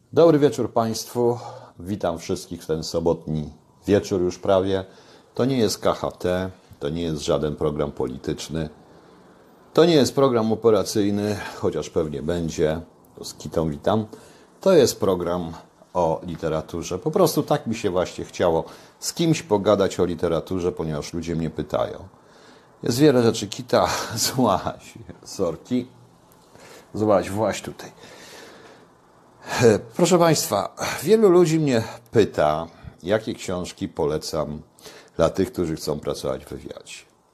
Dobry wieczór Państwu. Witam wszystkich w ten sobotni wieczór już prawie. To nie jest KHT, to nie jest żaden program polityczny, to nie jest program operacyjny, chociaż pewnie będzie. To z kitą witam. To jest program o literaturze. Po prostu tak mi się właśnie chciało z kimś pogadać o literaturze, ponieważ ludzie mnie pytają. Jest wiele rzeczy. Kita, złaź, sorki. Złaź, właź tutaj. Proszę Państwa, wielu ludzi mnie pyta, jakie książki polecam dla tych, którzy chcą pracować w wywiadzie,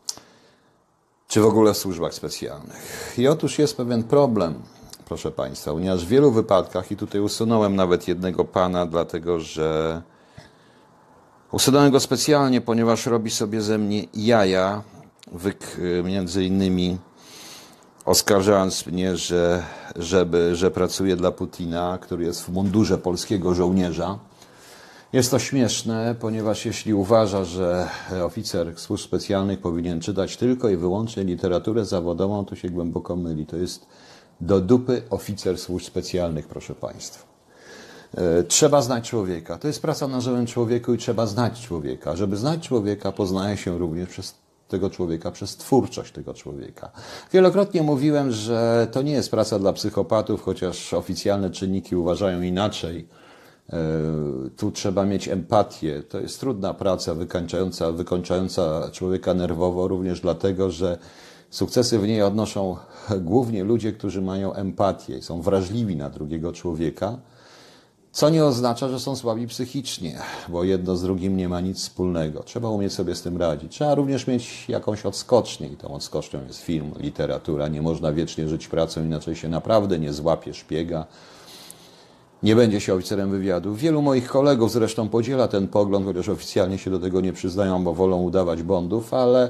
czy w ogóle w służbach specjalnych. I otóż jest pewien problem, proszę Państwa, ponieważ w wielu wypadkach, i tutaj usunąłem nawet jednego pana, dlatego że usunąłem go specjalnie, ponieważ robi sobie ze mnie jaja, między innymi oskarżając mnie, że pracuję dla Putina, który jest w mundurze polskiego żołnierza. Jest to śmieszne, ponieważ jeśli uważa, że oficer służb specjalnych powinien czytać tylko i wyłącznie literaturę zawodową, to się głęboko myli. To jest do dupy oficer służb specjalnych, proszę Państwa. Trzeba znać człowieka. To jest praca na żywym człowieku i trzeba znać człowieka. Żeby znać człowieka, poznaje się również przez tego człowieka, przez twórczość tego człowieka. Wielokrotnie mówiłem, że to nie jest praca dla psychopatów, chociaż oficjalne czynniki uważają inaczej. Tu trzeba mieć empatię. To jest trudna praca, wykończająca człowieka nerwowo, również dlatego, że sukcesy w niej odnoszą głównie ludzie, którzy mają empatię, są wrażliwi na drugiego człowieka, co nie oznacza, że są słabi psychicznie, bo jedno z drugim nie ma nic wspólnego. Trzeba umieć sobie z tym radzić. Trzeba również mieć jakąś odskocznię i tą odskocznią jest film, literatura. Nie można wiecznie żyć pracą, inaczej się naprawdę nie złapie szpiega. Nie będzie się oficerem wywiadu. Wielu moich kolegów zresztą podziela ten pogląd, chociaż oficjalnie się do tego nie przyznają, bo wolą udawać bondów, ale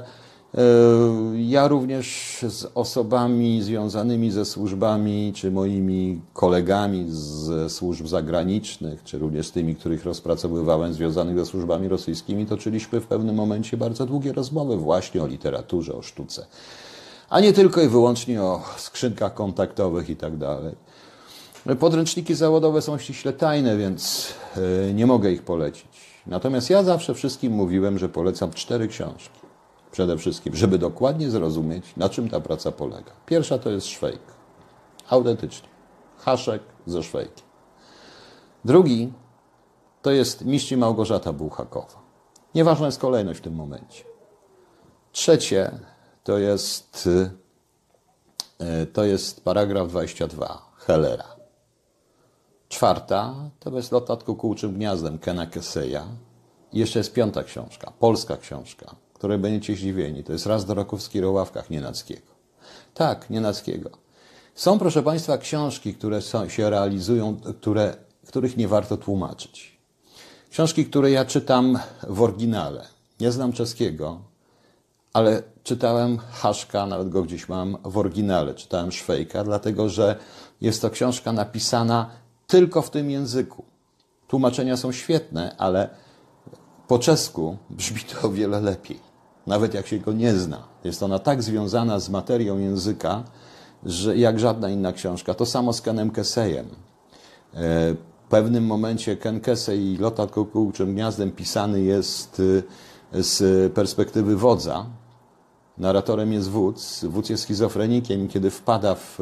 ja również z osobami związanymi ze służbami, czy moimi kolegami ze służb zagranicznych, czy również z tymi, których rozpracowywałem, związanych ze służbami rosyjskimi, toczyliśmy w pewnym momencie bardzo długie rozmowy właśnie o literaturze, o sztuce, a nie tylko i wyłącznie o skrzynkach kontaktowych i tak dalej. Podręczniki zawodowe są ściśle tajne, więc nie mogę ich polecić. Natomiast ja zawsze wszystkim mówiłem, że polecam 4 książki. Przede wszystkim, żeby dokładnie zrozumieć, na czym ta praca polega. Pierwsza to jest szwejk. Autentycznie. Haszek ze szwejkiem. Drugi to jest Mistrz i Małgorzata Bułhakowa. Nieważna jest kolejność w tym momencie. Trzecie to jest paragraf 22 Hellera. Czwarta to jest Lot nad kukułczym gniazdem Kena Kesseya. I jeszcze jest 5. książka, polska książka, której będziecie zdziwieni. To jest Raz do roku w Skiroławkach Nienackiego. Tak, Nienackiego. Są, proszę Państwa, książki, które się realizują, których nie warto tłumaczyć. Książki, które ja czytam w oryginale. Nie znam czeskiego, ale czytałem Haszka, nawet go gdzieś mam, w oryginale. Czytałem Szwejka, dlatego że jest to książka napisana tylko w tym języku. Tłumaczenia są świetne, ale po czesku brzmi to o wiele lepiej, nawet jak się go nie zna. Jest ona tak związana z materią języka, że jak żadna inna książka. To samo z Kenem Kesseyem. W pewnym momencie Ken Kesey i Lot nad kukułczym gniazdem pisany jest z perspektywy wodza. Narratorem jest wódz. Wódz jest schizofrenikiem i kiedy wpada w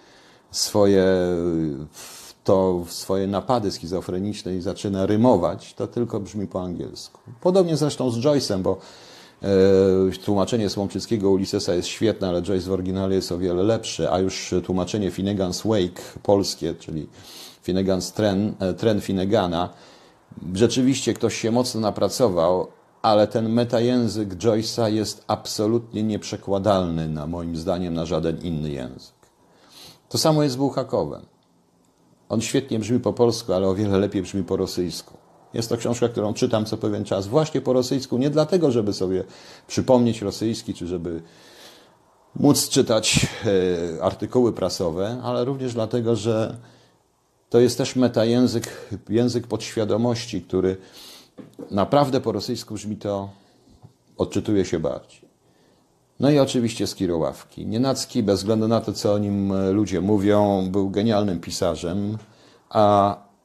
swoje napady schizofreniczne i zaczyna rymować, to tylko brzmi po angielsku. Podobnie zresztą z Joyce'em, bo tłumaczenie Słomczyckiego Ulyssesa jest świetne, ale Joyce w oryginale jest o wiele lepszy, a już tłumaczenie Finnegan's Wake polskie, czyli Finnegan's Tren Finnegana, rzeczywiście ktoś się mocno napracował, ale ten metajęzyk Joyce'a jest absolutnie nieprzekładalny, moim zdaniem, na żaden inny język. To samo jest z Bułhakowem. On świetnie brzmi po polsku, ale o wiele lepiej brzmi po rosyjsku. Jest to książka, którą czytam co pewien czas właśnie po rosyjsku, nie dlatego, żeby sobie przypomnieć rosyjski, czy żeby móc czytać artykuły prasowe, ale również dlatego, że to jest też metajęzyk, język podświadomości, który naprawdę po rosyjsku brzmi to, odczytuje się bardziej. No i oczywiście Skiroławki. Nienacki, bez względu na to, co o nim ludzie mówią, był genialnym pisarzem, a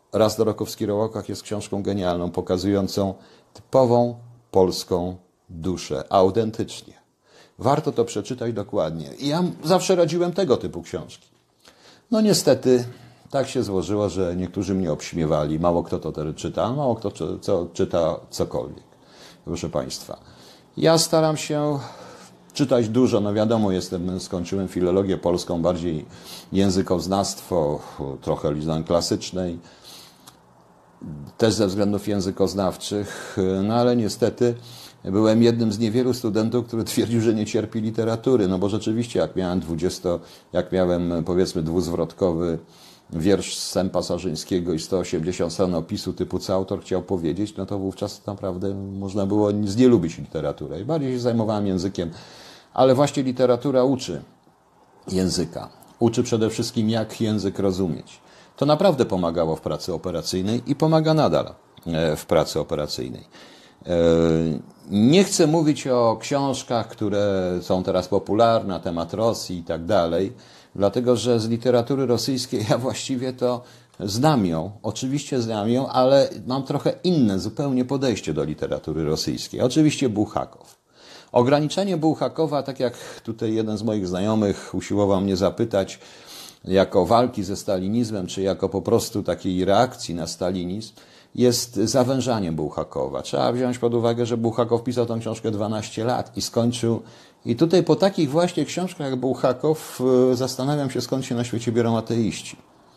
Raz do Rokowski Rołokach jest książką genialną, pokazującą typową polską duszę, autentycznie. Warto to przeczytać dokładnie. I ja zawsze radziłem tego typu książki. No niestety tak się złożyło, że niektórzy mnie obśmiewali. Mało kto to czyta, mało kto czyta cokolwiek. Proszę Państwa, ja staram się czytać dużo. No wiadomo, skończyłem filologię polską, bardziej językoznawstwo, trochę lizdan klasycznej, też ze względów językoznawczych, no ale niestety byłem jednym z niewielu studentów, który twierdził, że nie cierpi literatury, no bo rzeczywiście jak miałem powiedzmy dwuzwrotkowy wiersz z Sępa Sarzyńskiego i 180 stron opisu typu co autor chciał powiedzieć, no to wówczas naprawdę można było nie lubić literatury. I bardziej się zajmowałem językiem, ale właśnie literatura uczy języka. Uczy przede wszystkim, jak język rozumieć. To naprawdę pomagało w pracy operacyjnej i pomaga nadal w pracy operacyjnej. Nie chcę mówić o książkach, które są teraz popularne na temat Rosji i tak dalej, dlatego że z literatury rosyjskiej ja właściwie to znam ją, oczywiście znam ją, ale mam trochę inne zupełnie podejście do literatury rosyjskiej. Oczywiście Bułhakow. Ograniczenie Bułhakowa, tak jak tutaj jeden z moich znajomych usiłował mnie zapytać, jako walki ze stalinizmem, czy jako po prostu takiej reakcji na stalinizm, jest zawężaniem Bułhakowa. Trzeba wziąć pod uwagę, że Bułhakow pisał tę książkę 12 lat i skończył. I tutaj po takich właśnie książkach jak Bułhakow zastanawiam się, skąd się na świecie biorą ateiści.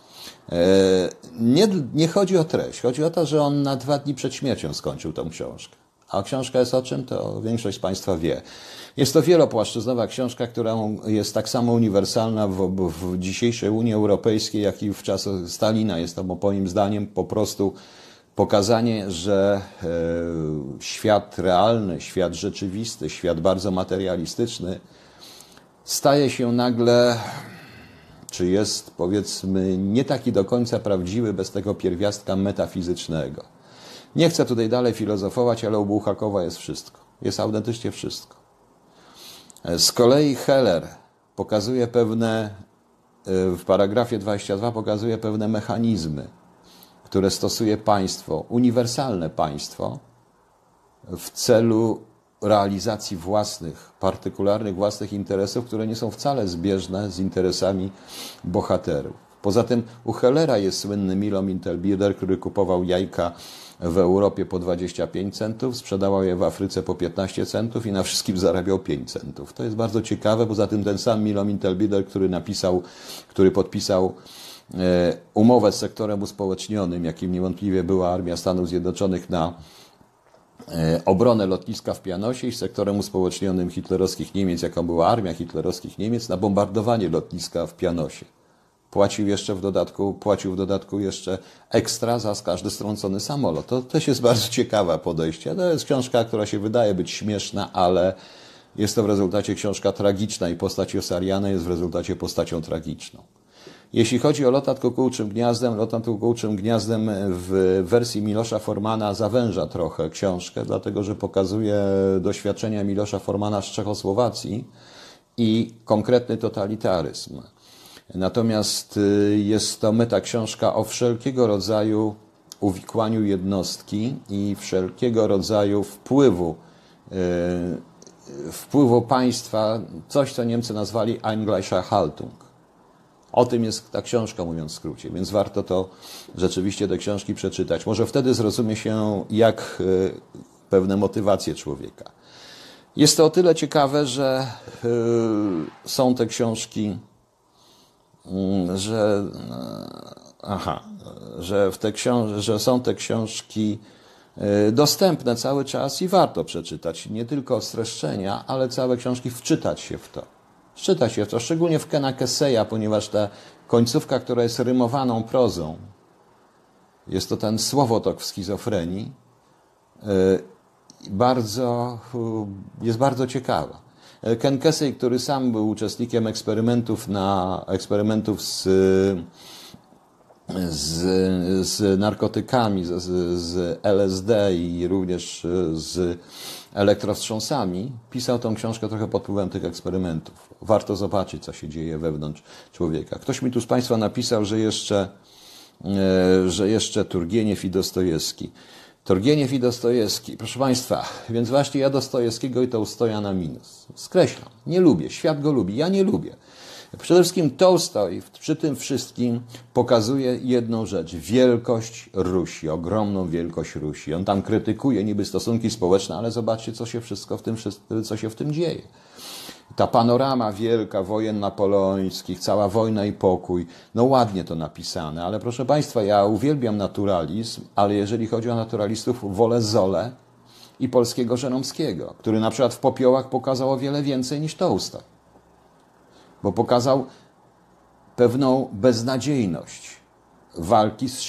Nie chodzi o treść, chodzi o to, że on na 2 dni przed śmiercią skończył tę książkę. A książka jest o czym? To większość z Państwa wie. Jest to wielopłaszczyznowa książka, która jest tak samo uniwersalna w dzisiejszej Unii Europejskiej, jak i w czasach Stalina. Jest to moim zdaniem po prostu pokazanie, że świat realny, świat rzeczywisty, świat bardzo materialistyczny staje się nagle, czy jest powiedzmy nie taki do końca prawdziwy bez tego pierwiastka metafizycznego. Nie chcę tutaj dalej filozofować, ale u Bułhakowa jest wszystko. Jest autentycznie wszystko. Z kolei Heller pokazuje w paragrafie 22 pokazuje pewne mechanizmy, które stosuje państwo, uniwersalne państwo, w celu realizacji partykularnych własnych interesów, które nie są wcale zbieżne z interesami bohaterów. Poza tym u Hellera jest słynny Milo Mintelbieder, który kupował jajka w Europie po 25 centów, sprzedawał je w Afryce po 15 centów i na wszystkim zarabiał 5 centów. To jest bardzo ciekawe, poza tym ten sam Milo Mintelbieder, który podpisał umowę z sektorem uspołecznionym, jakim niewątpliwie była Armia Stanów Zjednoczonych na obronę lotniska w Pianosie i z sektorem uspołecznionym hitlerowskich Niemiec, jaką była armia hitlerowskich Niemiec, na bombardowanie lotniska w Pianosie. Płacił w dodatku jeszcze ekstra za każdy strącony samolot. To też jest bardzo ciekawe podejście. To jest książka, która się wydaje być śmieszna, ale jest to w rezultacie książka tragiczna i postać Josariana jest w rezultacie postacią tragiczną. Jeśli chodzi o Lot nad kukułczym gniazdem w wersji Milosza Formana zawęża trochę książkę, dlatego że pokazuje doświadczenia Milosza Formana z Czechosłowacji i konkretny totalitaryzm. Natomiast jest to metaksiążka o wszelkiego rodzaju uwikłaniu jednostki i wszelkiego rodzaju wpływu państwa, coś co Niemcy nazwali Eingleicher Haltung. O tym jest ta książka, mówiąc w skrócie, więc warto to rzeczywiście te książki przeczytać. Może wtedy zrozumie się, jak pewne motywacje człowieka. Jest to o tyle ciekawe, że są te książki, że są te książki dostępne cały czas i warto przeczytać. Nie tylko streszczenia, ale całe książki, wczytać się w to. Szczególnie w Kena Kesseya, ponieważ ta końcówka, która jest rymowaną prozą, jest to ten słowotok w schizofrenii, jest bardzo ciekawa. Ken Kesey, który sam był uczestnikiem eksperymentów z narkotykami, z LSD i również z elektrowstrząsami, pisał tą książkę trochę pod wpływem tych eksperymentów. Warto zobaczyć, co się dzieje wewnątrz człowieka. Ktoś mi tu z Państwa napisał, że jeszcze że jeszcze Turgieniew i Dostojewski. Turgieniew i Dostojewski, proszę Państwa, więc właśnie ja Dostojewskiego i Tołstoja na minus. Skreślam, nie lubię, świat go lubi, ja nie lubię. Przede wszystkim Tołstoj przy tym wszystkim pokazuje jedną rzecz, wielkość Rusi, ogromną wielkość Rusi. On tam krytykuje niby stosunki społeczne, ale zobaczcie, co się w tym dzieje. Ta panorama wielka wojen napoleońskich, cała wojna i pokój, no ładnie to napisane, ale proszę Państwa, ja uwielbiam naturalizm, ale jeżeli chodzi o naturalistów, wolę Zolę i polskiego Żeromskiego, który na przykład w Popiołach pokazał o wiele więcej niż Tołstoj, bo pokazał pewną beznadziejność walki z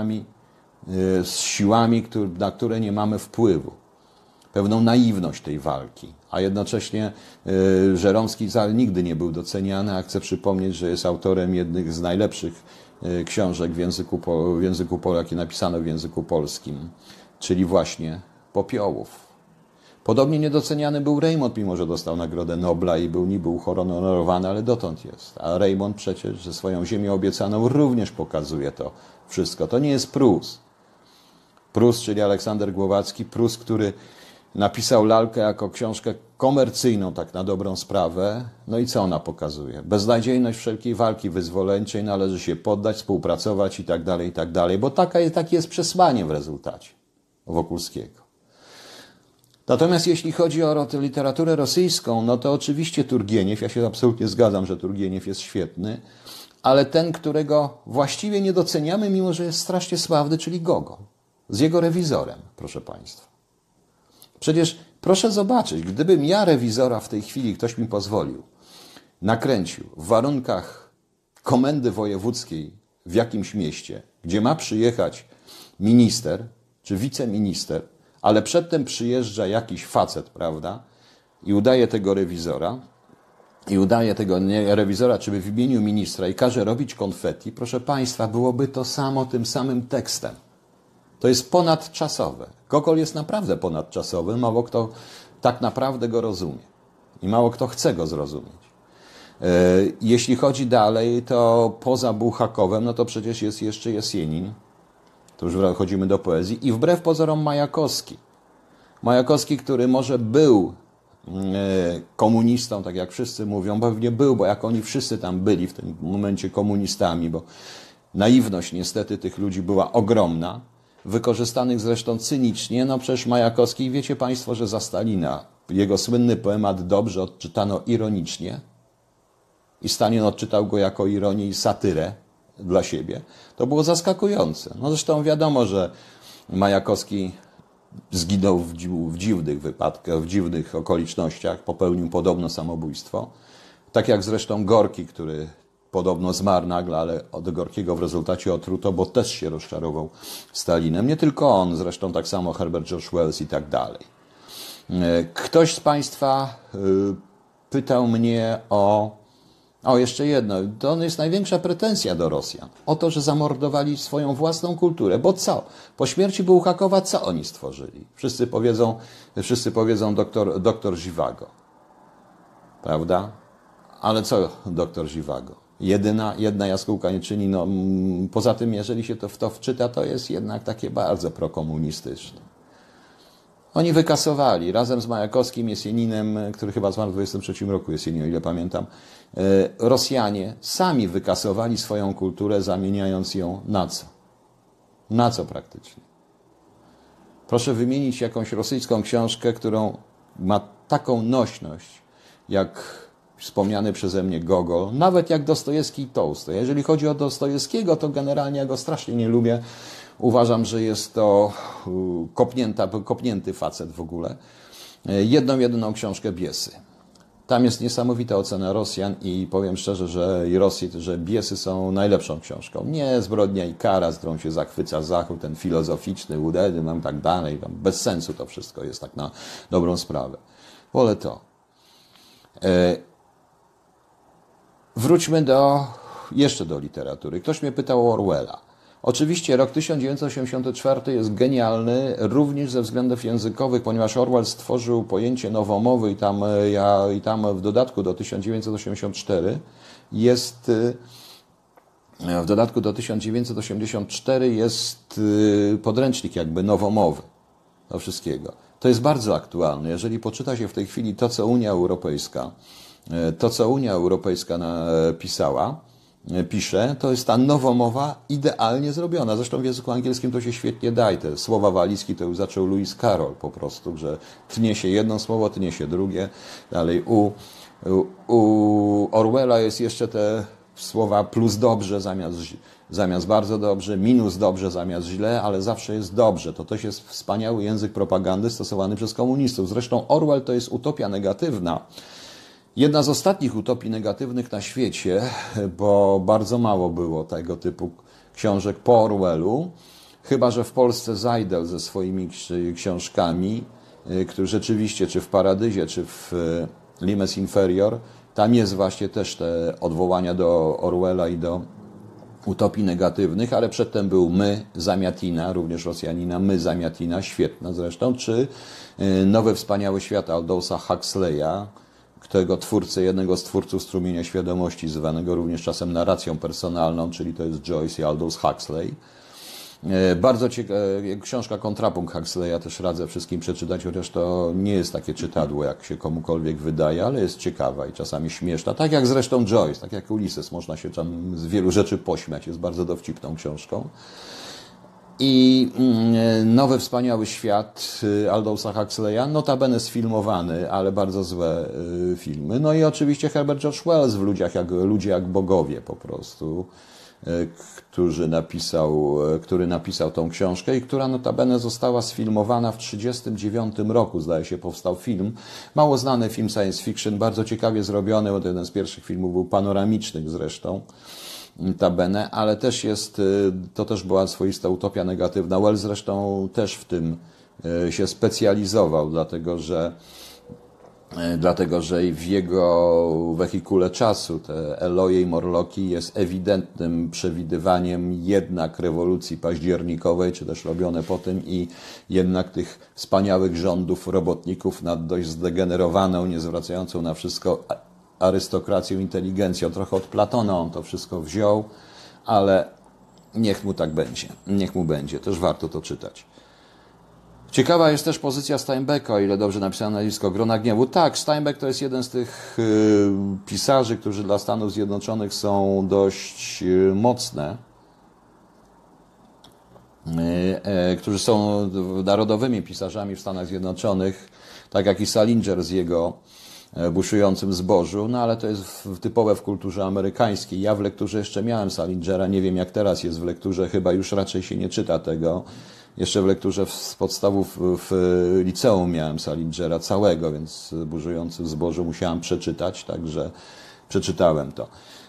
siłami, na które nie mamy wpływu. Pewną naiwność tej walki, a jednocześnie Żeromski nigdy nie był doceniany, a chcę przypomnieć, że jest autorem jednych z najlepszych książek jakie napisano w języku polskim, czyli właśnie Popiołów. Podobnie niedoceniany był Reymont, mimo że dostał Nagrodę Nobla i był niby uhonorowany, ale dotąd jest. A Reymont przecież ze swoją Ziemią obiecaną również pokazuje to wszystko. To nie jest Prus. Prus, czyli Aleksander Głowacki, Prus, który napisał Lalkę jako książkę komercyjną, tak na dobrą sprawę. No i co ona pokazuje? Beznadziejność wszelkiej walki wyzwoleńczej, należy się poddać, współpracować i tak dalej, bo takie jest przesłanie w rezultacie Wokulskiego. Natomiast jeśli chodzi o literaturę rosyjską, no to oczywiście Turgieniew, ja się absolutnie zgadzam, że Turgieniew jest świetny, ale ten, którego właściwie nie doceniamy, mimo że jest strasznie sławny, czyli Gogol, z jego rewizorem, proszę Państwa. Przecież proszę zobaczyć, gdybym ja rewizora w tej chwili, ktoś mi pozwolił, nakręcił w warunkach komendy wojewódzkiej w jakimś mieście, gdzie ma przyjechać minister czy wiceminister, ale przedtem przyjeżdża jakiś facet, prawda, i udaje tego rewizora, czy w imieniu ministra i każe robić konfetti, proszę Państwa, byłoby to samo tym samym tekstem. To jest ponadczasowe. Gogol jest naprawdę ponadczasowy, mało kto tak naprawdę go rozumie i mało kto chce go zrozumieć. Jeśli chodzi dalej, to poza Bułhakowem, no to przecież jest jeszcze Jesienin, to już wchodzimy do poezji, i wbrew pozorom Majakowski. Majakowski, który może był komunistą, tak jak wszyscy mówią, bo pewnie był, bo jak oni wszyscy tam byli w tym momencie komunistami, bo naiwność niestety tych ludzi była ogromna, wykorzystanych zresztą cynicznie. No przecież Majakowski, wiecie Państwo, że za Stalina jego słynny poemat dobrze odczytano ironicznie i Stalin odczytał go jako ironię i satyrę dla siebie. To było zaskakujące. No zresztą wiadomo, że Majakowski zginął w dziwnych wypadkach, w dziwnych okolicznościach, popełnił podobno samobójstwo. Tak jak zresztą Gorki, który podobno zmarł nagle, ale od Gorkiego w rezultacie otruto, bo też się rozczarował Stalinem. Nie tylko on, zresztą tak samo Herbert George Wells i tak dalej. Ktoś z Państwa pytał mnie o jeszcze jedno. To jest największa pretensja do Rosjan. O to, że zamordowali swoją własną kulturę. Bo co? Po śmierci Bułhakowa co oni stworzyli? Wszyscy powiedzą doktor Zivago. Prawda? Ale co doktor Zivago? Jedna jaskółka nie czyni. No, poza tym, jeżeli się to wczyta, to jest jednak takie bardzo prokomunistyczne. Oni wykasowali razem z Majakowskim, Jesieninem, który chyba zmarł w 23 roku, Jesenin, o ile pamiętam, Rosjanie sami wykasowali swoją kulturę, zamieniając ją na co? Na co praktycznie? Proszę wymienić jakąś rosyjską książkę, którą ma taką nośność, jak wspomniany przeze mnie Gogol, nawet jak Dostojewski i Tołstoj. Jeżeli chodzi o Dostojewskiego, to generalnie ja go strasznie nie lubię. Uważam, że jest to kopnięty facet w ogóle. Jedyną książkę Biesy. Tam jest niesamowita ocena Rosjan i powiem szczerze, że Biesy są najlepszą książką. Nie Zbrodnia i kara, z którą się zachwyca Zachód, ten filozoficzny, i tak dalej. Bez sensu to wszystko jest tak na dobrą sprawę. Wolę to. Wróćmy jeszcze do literatury. Ktoś mnie pytał o Orwella. Oczywiście rok 1984 jest genialny również ze względów językowych, ponieważ Orwell stworzył pojęcie nowomowy i tam w dodatku do 1984 jest W dodatku do 1984 jest podręcznik jakby nowomowy do wszystkiego. To jest bardzo aktualne. Jeżeli poczyta się w tej chwili to, co Unia Europejska pisze, to jest ta nowomowa idealnie zrobiona. Zresztą w języku angielskim to się świetnie daje. Te słowa walizki to już zaczął Lewis Carroll po prostu, że tnie się jedno słowo, tnie się drugie. Dalej u Orwella jest jeszcze te słowa plus dobrze zamiast bardzo dobrze, minus dobrze zamiast źle, ale zawsze jest dobrze. To też jest wspaniały język propagandy stosowany przez komunistów. Zresztą Orwell to jest utopia negatywna. Jedna z ostatnich utopii negatywnych na świecie, bo bardzo mało było tego typu książek po Orwellu, chyba że w Polsce Zajdel ze swoimi książkami, który rzeczywiście, czy w Paradyzie, czy w Limes Inferior, tam jest właśnie też te odwołania do Orwella i do utopii negatywnych, ale przedtem był My, Zamiatina, również Rosjanina, My, Zamiatina, świetna zresztą, czy Nowy Wspaniały Świat Aldousa Huxleya, którego twórcę, jednego z twórców Strumienia Świadomości, zwanego również czasem narracją personalną, czyli to jest Joyce i Aldous Huxley. Bardzo ciekawa książka Kontrapunkt Huxleya, też radzę wszystkim przeczytać, chociaż to nie jest takie czytadło, jak się komukolwiek wydaje, ale jest ciekawa i czasami śmieszna. Tak jak zresztą Joyce, tak jak Ulysses, można się tam z wielu rzeczy pośmiać, jest bardzo dowcipną książką. I Nowy Wspaniały Świat Aldousa Huxleya, notabene sfilmowany, ale bardzo złe filmy. No i oczywiście Herbert George Wells w Ludzie jak bogowie po prostu, który napisał tą książkę i która notabene została sfilmowana w 1939 roku, zdaje się, powstał film. Mało znany film science fiction, bardzo ciekawie zrobiony, bo to jeden z pierwszych filmów był panoramicznych zresztą. Notabene, ale też to też była swoista utopia negatywna. Wells zresztą też w tym się specjalizował, dlatego że w jego wehikule czasu, te Eloje i Morlocki, jest ewidentnym przewidywaniem jednak rewolucji październikowej, czy też robione po tym i jednak tych wspaniałych rządów robotników nad dość zdegenerowaną, nie zwracającą na wszystko arystokracją, inteligencją. Trochę od Platona on to wszystko wziął, ale niech mu tak będzie. Niech mu będzie. Też warto to czytać. Ciekawa jest też pozycja Steinbecka, o ile dobrze napisałem nazwisko, Grona Gniewu. Tak, Steinbeck to jest jeden z tych pisarzy, którzy dla Stanów Zjednoczonych są dość mocne, którzy są narodowymi pisarzami w Stanach Zjednoczonych, tak jak i Salinger z jego buszującym zbożu, no ale to jest typowe w kulturze amerykańskiej. Ja w lekturze jeszcze miałem Salingera, nie wiem jak teraz jest w lekturze, chyba już raczej się nie czyta tego. Jeszcze w lekturze z podstawów w liceum miałem Salingera całego, więc burzujący w zbożu musiałem przeczytać, także przeczytałem to.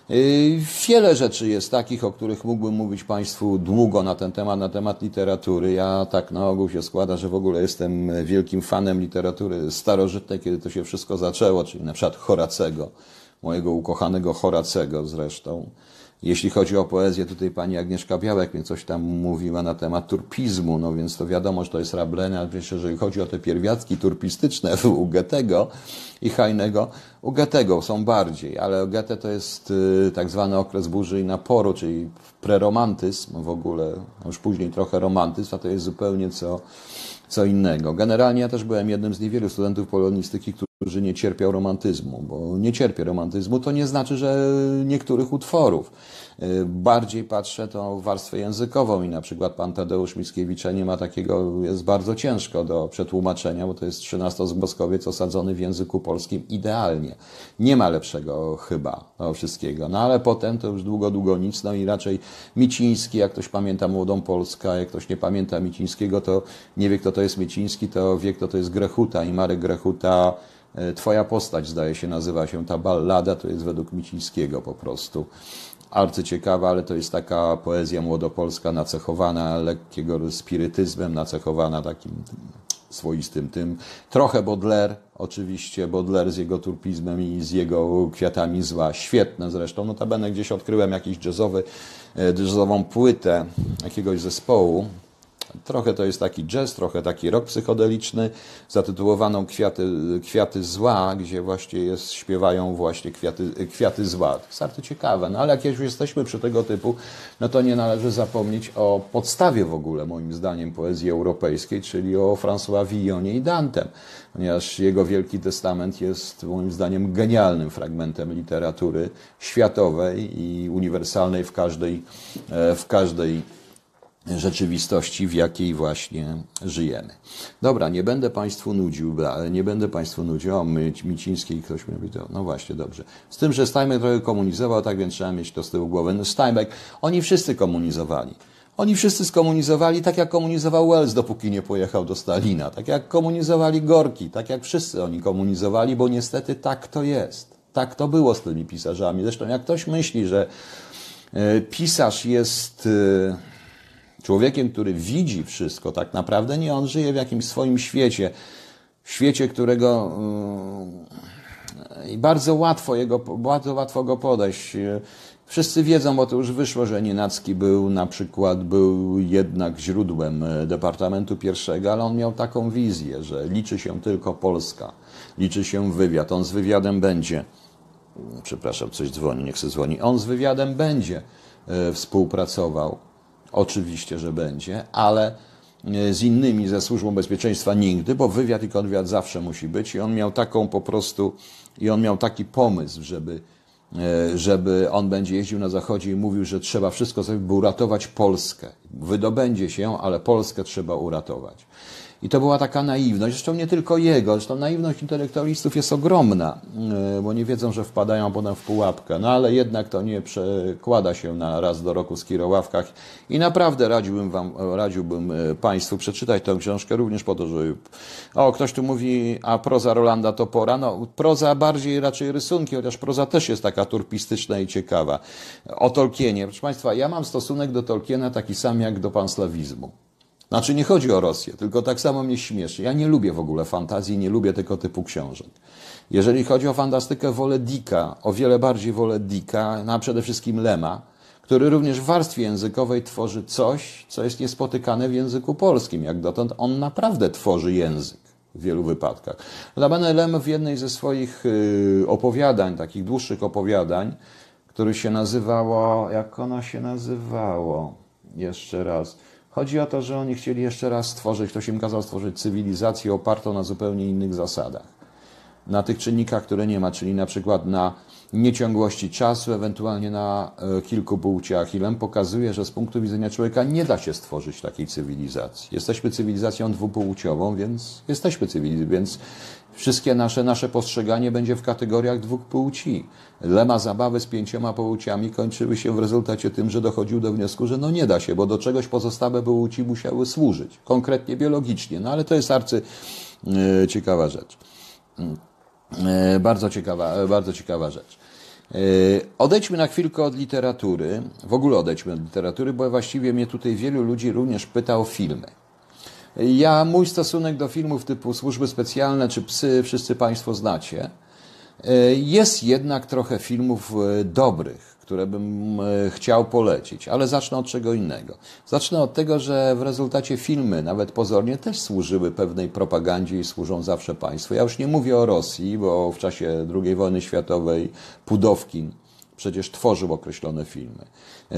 Wiele rzeczy jest takich, o których mógłbym mówić Państwu długo na ten temat, na temat literatury. Ja tak na ogół się składa, że w ogóle jestem wielkim fanem literatury starożytnej, kiedy to się wszystko zaczęło, czyli na przykład Horacego, mojego ukochanego Horacego zresztą. Jeśli chodzi o poezję, tutaj pani Agnieszka Białek mnie coś tam mówiła na temat turpizmu, no więc to wiadomo, że to jest Rabelais, ale przecież jeżeli chodzi o te pierwiastki turpistyczne u Goethego i Heinego, u Goethego są bardziej, ale Goethe to jest tak zwany okres burzy i naporu, czyli preromantyzm w ogóle, już później trochę romantyzm, a to jest zupełnie co innego. Generalnie ja też byłem jednym z niewielu studentów polonistyki, którzy nie cierpiał romantyzmu, bo nie cierpię romantyzmu, to nie znaczy, że niektórych utworów. Bardziej patrzę tą warstwę językową i na przykład pan Tadeusz Mickiewicza nie ma takiego, jest bardzo ciężko do przetłumaczenia, bo to jest 13-zgłoskowiec osadzony w języku polskim idealnie. Nie ma lepszego chyba tego wszystkiego. No ale potem to już długo nic, no i raczej Miciński, jak ktoś pamięta Młodą Polskę, jak ktoś nie pamięta Micińskiego, to nie wie kto to jest Miciński, to wie kto to jest Grechuta i Marek Grechuta. Twoja postać, zdaje się, nazywa się ta ballada, to jest według Micińskiego po prostu. Arcyciekawa, ale to jest taka poezja młodopolska nacechowana lekkiego spirytyzmem, nacechowana takim swoistym tym. Trochę Baudelaire, oczywiście, Baudelaire z jego turpizmem i z jego kwiatami zła. Świetne zresztą. Notabene gdzieś odkryłem jazzową płytę jakiegoś zespołu Trochę to jest taki jazz, trochę taki rock psychodeliczny, zatytułowaną Kwiaty zła, gdzie właśnie śpiewają właśnie kwiaty zła. To jest bardzo ciekawe, no ale jak już jesteśmy przy tego typu, no to nie należy zapomnieć o podstawie w ogóle, moim zdaniem, poezji europejskiej, czyli o François Villonie i Dantem, ponieważ jego Wielki Testament jest moim zdaniem genialnym fragmentem literatury światowej i uniwersalnej w każdej rzeczywistości, w jakiej właśnie żyjemy. Dobra, nie będę Państwu nudził, o, Micińskiej ktoś mi powiedział, no właśnie, dobrze. Z tym, że Steinbeck trochę komunizował, tak więc trzeba mieć to z tyłu głowy. No Steinbeck, oni wszyscy komunizowali. Oni wszyscy skomunizowali tak, jak komunizował Wells, dopóki nie pojechał do Stalina. Tak jak komunizowali Gorki, tak jak wszyscy oni komunizowali, bo niestety tak to jest. Tak to było z tymi pisarzami. Zresztą jak ktoś myśli, że pisarz jest człowiekiem, który widzi wszystko, tak naprawdę nie. On żyje w jakimś swoim świecie, którego i bardzo łatwo go podejść. Wszyscy wiedzą, bo to już wyszło, że Nienacki był jednak źródłem Departamentu I, ale on miał taką wizję, że liczy się tylko Polska, liczy się wywiad, on z wywiadem będzie, przepraszam, coś dzwoni, niech se dzwoni, on z wywiadem będzie współpracował, oczywiście, że będzie, ale z innymi, ze Służbą Bezpieczeństwa nigdy, bo wywiad i konwiad zawsze musi być i on miał taki pomysł, żeby on będzie jeździł na zachodzie i mówił, że trzeba wszystko zrobić, by uratować Polskę. Wydobędzie się, ale Polskę trzeba uratować. I to była taka naiwność, zresztą nie tylko jego, zresztą naiwność intelektualistów jest ogromna, bo nie wiedzą, że wpadają potem w pułapkę, no ale jednak to nie przekłada się na raz do roku skiroławkach i naprawdę radziłbym Państwu przeczytać tę książkę również po to, żeby... O, ktoś tu mówi, a proza Rolanda Topora, no proza bardziej raczej rysunki, chociaż proza też jest taka turpistyczna i ciekawa. O Tolkienie, proszę Państwa, ja mam stosunek do Tolkiena taki sam jak do panslawizmu. Znaczy nie chodzi o Rosję, tylko tak samo mnie śmieszy. Ja nie lubię w ogóle fantazji, nie lubię tego typu książek. Jeżeli chodzi o fantastykę, wolę Dicka, o wiele bardziej wolę Dicka, a przede wszystkim Lema, który również w warstwie językowej tworzy coś, co jest niespotykane w języku polskim. Jak dotąd on naprawdę tworzy język w wielu wypadkach. Notabene Lem w jednej ze swoich opowiadań, takich dłuższych opowiadań, który się nazywało, jak ono się nazywało? Jeszcze raz. Chodzi o to, że oni chcieli jeszcze raz stworzyć, ktoś im kazał stworzyć cywilizację opartą na zupełnie innych zasadach. Na tych czynnikach, które nie ma, czyli na przykład na nieciągłości czasu, ewentualnie na kilku płciach. I Lem pokazuje, że z punktu widzenia człowieka nie da się stworzyć takiej cywilizacji. Jesteśmy cywilizacją dwupłciową, więc jesteśmy cywilizacją, więc wszystkie nasze postrzeganie będzie w kategoriach dwóch płci. Lema zabawy z 5 płciami kończyły się w rezultacie tym, że dochodził do wniosku, że no nie da się, bo do czegoś pozostałe płci musiały służyć, konkretnie biologicznie. No ale to jest ciekawa rzecz. Bardzo ciekawa rzecz. Odejdźmy na chwilkę od literatury, w ogóle odejdźmy od literatury, bo właściwie mnie tutaj wielu ludzi również pyta o filmy. Mój stosunek do filmów typu Służby Specjalne czy Psy, wszyscy Państwo znacie. Jest jednak trochę filmów dobrych, które bym chciał polecić, ale zacznę od czego innego. Zacznę od tego, że w rezultacie filmy, nawet pozornie, też służyły pewnej propagandzie i służą zawsze państwu. Ja już nie mówię o Rosji, bo w czasie II wojny światowej Pudowkin przecież tworzył określone filmy.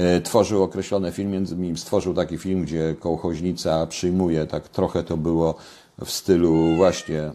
Między innymi stworzył taki film, gdzie kołchoźnica przyjmuje, tak trochę to było w stylu właśnie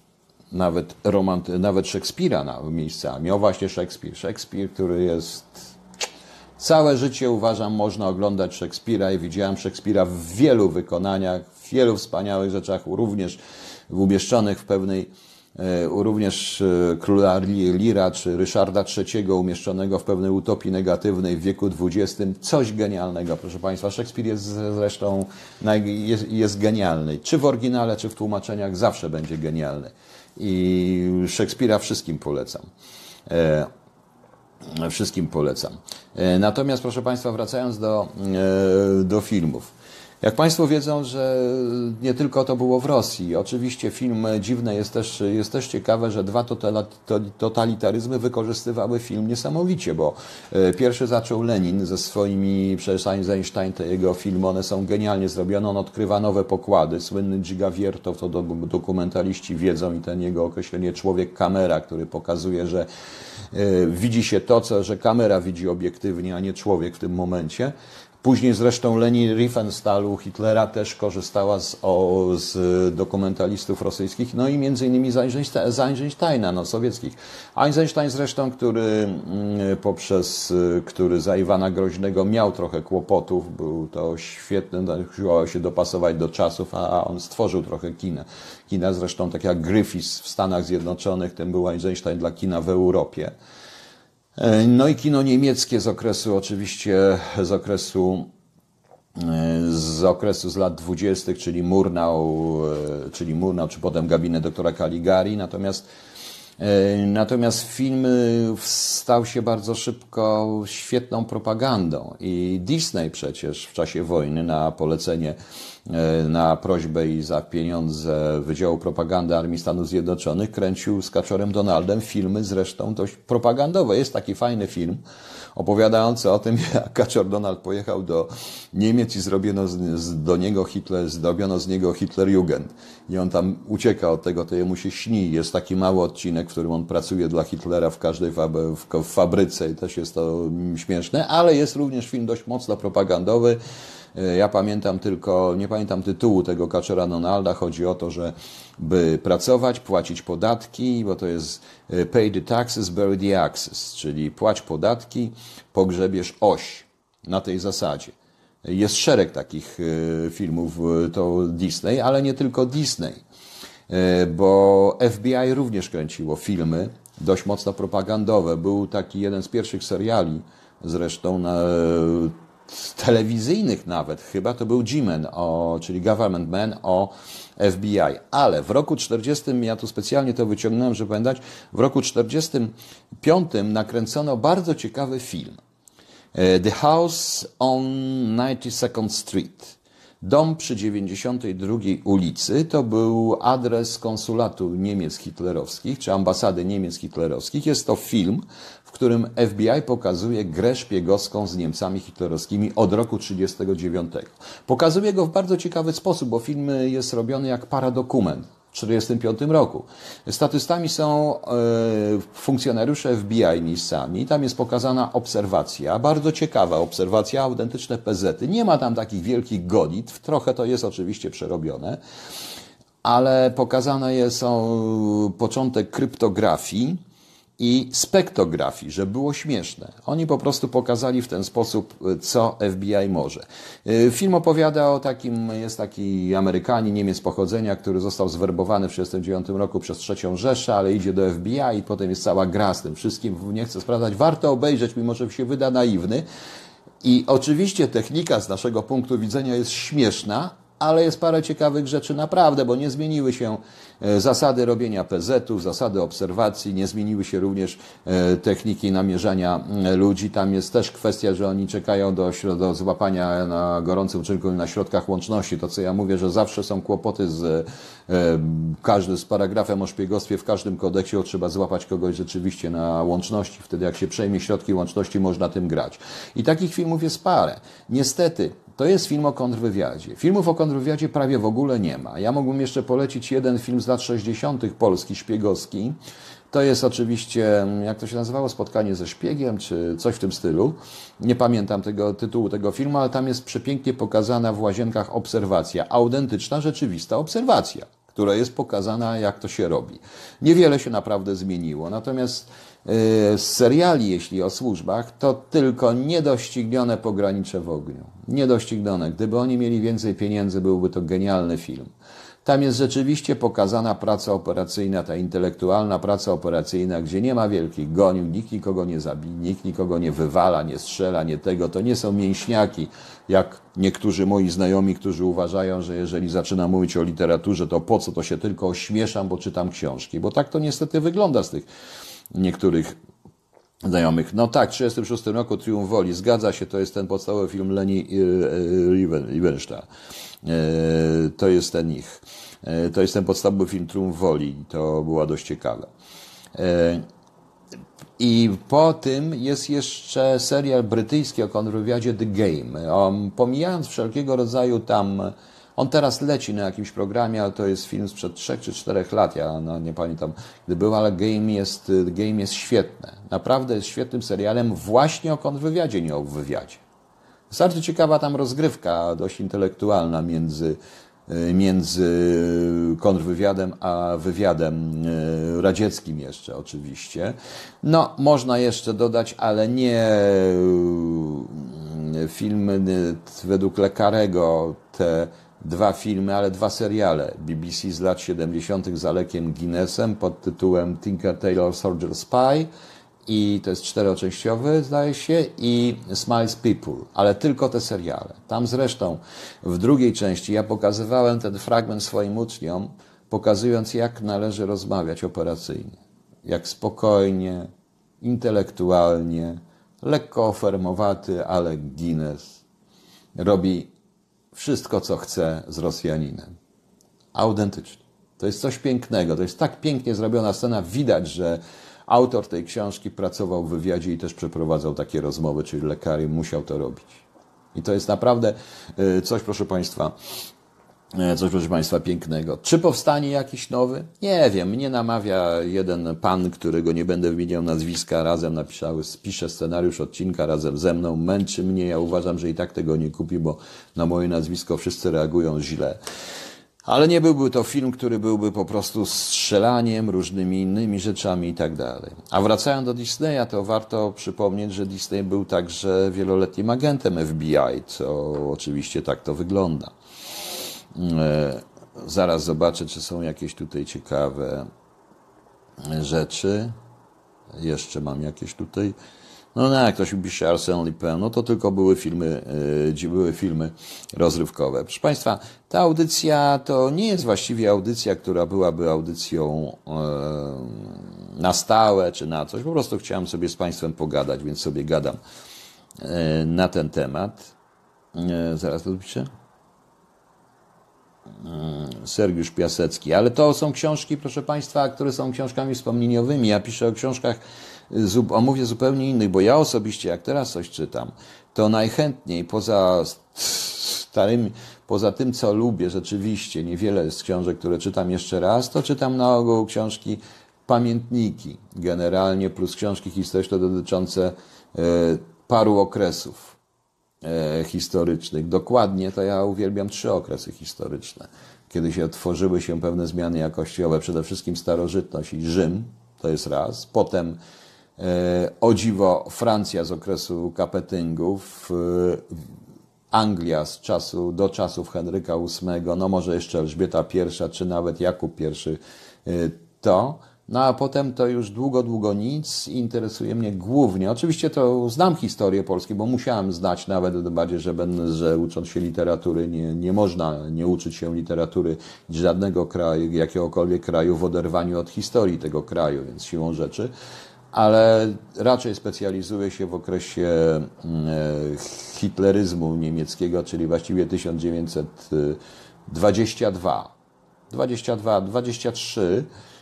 nawet Szekspira miejscami. O właśnie Szekspir, który jest... Całe życie uważam, można oglądać Szekspira i widziałem Szekspira w wielu wykonaniach, w wielu wspaniałych rzeczach, również umieszczonych w pewnej, również Króla Lira czy Ryszarda III umieszczonego w pewnej utopii negatywnej w wieku XX. Coś genialnego, proszę Państwa. Szekspir jest zresztą jest genialny. Czy w oryginale, czy w tłumaczeniach zawsze będzie genialny. I Szekspira wszystkim polecam. Natomiast, proszę Państwa, wracając do filmów. Jak Państwo wiedzą, że nie tylko to było w Rosji. Oczywiście film dziwne jest też ciekawe, że dwa totalitaryzmy wykorzystywały film niesamowicie, bo pierwszy zaczął Lenin ze swoimi, przecież Eisenstein, te jego filmy, one są genialnie zrobione, on odkrywa nowe pokłady. Słynny Dziga Wiertow, to dokumentaliści wiedzą i ten jego określenie człowiek-kamera, który pokazuje, że widzi się to, że kamera widzi obiektywnie, a nie człowiek w tym momencie. Później zresztą Leni Riefenstahl u Hitlera też korzystała z dokumentalistów rosyjskich, no i między innymi z Eisensteina, no sowieckich. Eisenstein zresztą, który za Iwana Groźnego miał trochę kłopotów, był to świetny, usiłował się dopasować do czasów, a on stworzył trochę kina. Kina zresztą tak jak Griffiths w Stanach Zjednoczonych, ten był Eisenstein dla kina w Europie. No i kino niemieckie z okresu oczywiście, z lat 20., czyli Murnau, czy potem Gabinet doktora Caligari. Natomiast film stał się bardzo szybko świetną propagandą i Disney przecież w czasie wojny na polecenie, na prośbę i za pieniądze Wydziału Propagandy Armii Stanów Zjednoczonych kręcił z Kaczorem Donaldem filmy zresztą dość propagandowe. Jest taki fajny film opowiadający o tym, jak Kaczor Donald pojechał do Niemiec i zrobiono z niego Hitlerjugend. I on tam ucieka od tego, to jemu się śni. Jest taki mały odcinek, w którym on pracuje dla Hitlera w każdej w fabryce i też jest to śmieszne, ale jest również film dość mocno propagandowy. Ja pamiętam nie pamiętam tytułu tego Kaczora Donalda. Chodzi o to, że by pracować, płacić podatki, bo to jest pay the taxes, bury the axes, czyli płać podatki, pogrzebiesz oś. Na tej zasadzie. Jest szereg takich filmów, to Disney, ale nie tylko Disney, bo FBI również kręciło filmy dość mocno propagandowe. Był taki jeden z pierwszych seriali, zresztą telewizyjnych nawet, chyba to był G-Man, czyli Government Man o FBI. Ale w roku 40, ja tu specjalnie to wyciągnąłem, żeby pamiętać, w roku 45 nakręcono bardzo ciekawy film. The House on 92nd Street. Dom przy 92 ulicy to był adres konsulatu Niemiec hitlerowskich, czy ambasady Niemiec hitlerowskich. Jest to film, w którym FBI pokazuje grę szpiegowską z Niemcami hitlerowskimi od roku 1939. Pokazuje go w bardzo ciekawy sposób, bo film jest robiony jak paradokument. W 1945 roku. Statystami są funkcjonariusze FBI miejscami. Tam jest pokazana obserwacja, bardzo ciekawa obserwacja, autentyczne pezety. Nie ma tam takich wielkich gonitw, trochę to jest oczywiście przerobione, ale pokazane są początek kryptografii i spektografii, że było śmieszne. Oni po prostu pokazali w ten sposób, co FBI może. Film opowiada o jest taki Amerykanin, Niemiec pochodzenia, który został zwerbowany w 1939 roku przez III Rzeszę, ale idzie do FBI i potem jest cała gra z tym wszystkim. Nie chcę sprawdzać, warto obejrzeć, mimo że się wyda naiwny. I oczywiście technika z naszego punktu widzenia jest śmieszna, ale jest parę ciekawych rzeczy naprawdę, bo nie zmieniły się zasady robienia PZ-ów, zasady obserwacji, nie zmieniły się również techniki namierzania ludzi. Tam jest też kwestia, że oni czekają do złapania na gorącym uczynku na środkach łączności. To, co ja mówię, że zawsze są kłopoty z paragrafem o szpiegostwie w każdym kodeksie, trzeba złapać kogoś rzeczywiście na łączności. Wtedy jak się przejmie środki łączności, można tym grać. I takich filmów jest parę. Niestety, to jest film o kontrwywiadzie. Filmów o kontrwywiadzie prawie w ogóle nie ma. Ja mógłbym jeszcze polecić jeden film z lat 60. polski, szpiegowski. To jest oczywiście, jak to się nazywało, Spotkanie ze szpiegiem, czy coś w tym stylu. Nie pamiętam tytułu tego filmu, ale tam jest przepięknie pokazana w Łazienkach obserwacja. Autentyczna, rzeczywista obserwacja, która jest pokazana, jak to się robi. Niewiele się naprawdę zmieniło. Natomiast z seriali, jeśli o służbach, to tylko niedoścignione Pogranicze w ogniu. Niedoścignione. Gdyby oni mieli więcej pieniędzy, byłby to genialny film. Tam jest rzeczywiście pokazana praca operacyjna, ta intelektualna praca operacyjna, gdzie nie ma wielkich gonił, nikt nikogo nie zabije, nikt nikogo nie wywala, nie strzela, nie tego. To nie są mięśniaki, jak niektórzy moi znajomi, którzy uważają, że jeżeli zaczynam mówić o literaturze, to po co, to się tylko ośmieszam, bo czytam książki. Bo tak to niestety wygląda z tych niektórych znajomych. No tak, w 1936 roku Triumf Woli, zgadza się, to jest ten podstawowy film Leni Riefenstahl. To jest ten ich. To jest ten podstawowy film Triumf Woli. To było dość ciekawe. I po tym jest jeszcze serial brytyjski o kontrwywiadzie The Game. Pomijając wszelkiego rodzaju tam, on teraz leci na jakimś programie, ale to jest film sprzed 3 czy 4 lat, ja nie pamiętam, gdy był, ale Game jest świetne. Naprawdę jest świetnym serialem właśnie o kontrwywiadzie, nie o wywiadzie. Bardzo ciekawa tam rozgrywka, dość intelektualna między kontrwywiadem a wywiadem radzieckim jeszcze oczywiście. No, można jeszcze dodać, ale nie filmy według Le Carrego, te 2 filmy, ale 2 seriale BBC z lat 70. z Alekiem Guinnessem pod tytułem Tinker Tailor Soldier Spy i to jest 4-częściowy, zdaje się, i Smiles People, ale tylko te seriale. Tam zresztą w drugiej części ja pokazywałem ten fragment swoim uczniom, pokazując, jak należy rozmawiać operacyjnie. Jak spokojnie, intelektualnie, lekko ofermowaty Alec Guinness robi wszystko, co chce z Rosjaninem. Autentycznie. To jest coś pięknego, to jest tak pięknie zrobiona scena, widać, że autor tej książki pracował w wywiadzie i też przeprowadzał takie rozmowy, czyli Le Carré musiał to robić. I to jest naprawdę coś, proszę Państwa, pięknego. Czy powstanie jakiś nowy? Nie wiem. Mnie namawia jeden pan, którego nie będę wymieniał nazwiska, razem pisze scenariusz odcinka razem ze mną, męczy mnie. Ja uważam, że i tak tego nie kupi, bo na moje nazwisko wszyscy reagują źle. Ale nie byłby to film, który byłby po prostu strzelaniem, różnymi innymi rzeczami i tak dalej. A wracając do Disneya, to warto przypomnieć, że Disney był także wieloletnim agentem FBI, co oczywiście tak to wygląda. Zaraz zobaczę, czy są jakieś tutaj ciekawe rzeczy. Jeszcze mam jakieś tutaj. No jak ktoś pisze Arsène Lupin, no to tylko były filmy rozrywkowe. Proszę Państwa, ta audycja to nie jest właściwie audycja, która byłaby audycją na stałe czy na coś. Po prostu chciałem sobie z Państwem pogadać, więc sobie gadam na ten temat. Zaraz to piszę. Sergiusz Piasecki. Ale to są książki, proszę Państwa, które są książkami wspomnieniowymi. Ja piszę o książkach, mówię zupełnie innych, bo ja osobiście, jak teraz coś czytam, to najchętniej poza tym, co lubię rzeczywiście, niewiele z książek, które czytam jeszcze raz, to czytam na ogół książki pamiętniki generalnie, plus książki historyczne dotyczące paru okresów historycznych. Dokładnie to ja uwielbiam 3 okresy historyczne, kiedy tworzyły się pewne zmiany jakościowe, przede wszystkim starożytność i Rzym, to jest raz, potem o dziwo Francja z okresu Kapetyngów, Anglia do czasów Henryka VIII, no może jeszcze Elżbieta I, czy nawet Jakub I, no a potem to już długo nic. Interesuje mnie głównie, oczywiście to znam historię Polski, bo musiałem znać nawet bardziej, że ucząc się literatury nie można nie uczyć się literatury żadnego kraju, jakiegokolwiek kraju w oderwaniu od historii tego kraju, więc siłą rzeczy, ale raczej specjalizuję się w okresie hitleryzmu niemieckiego, czyli właściwie 1923,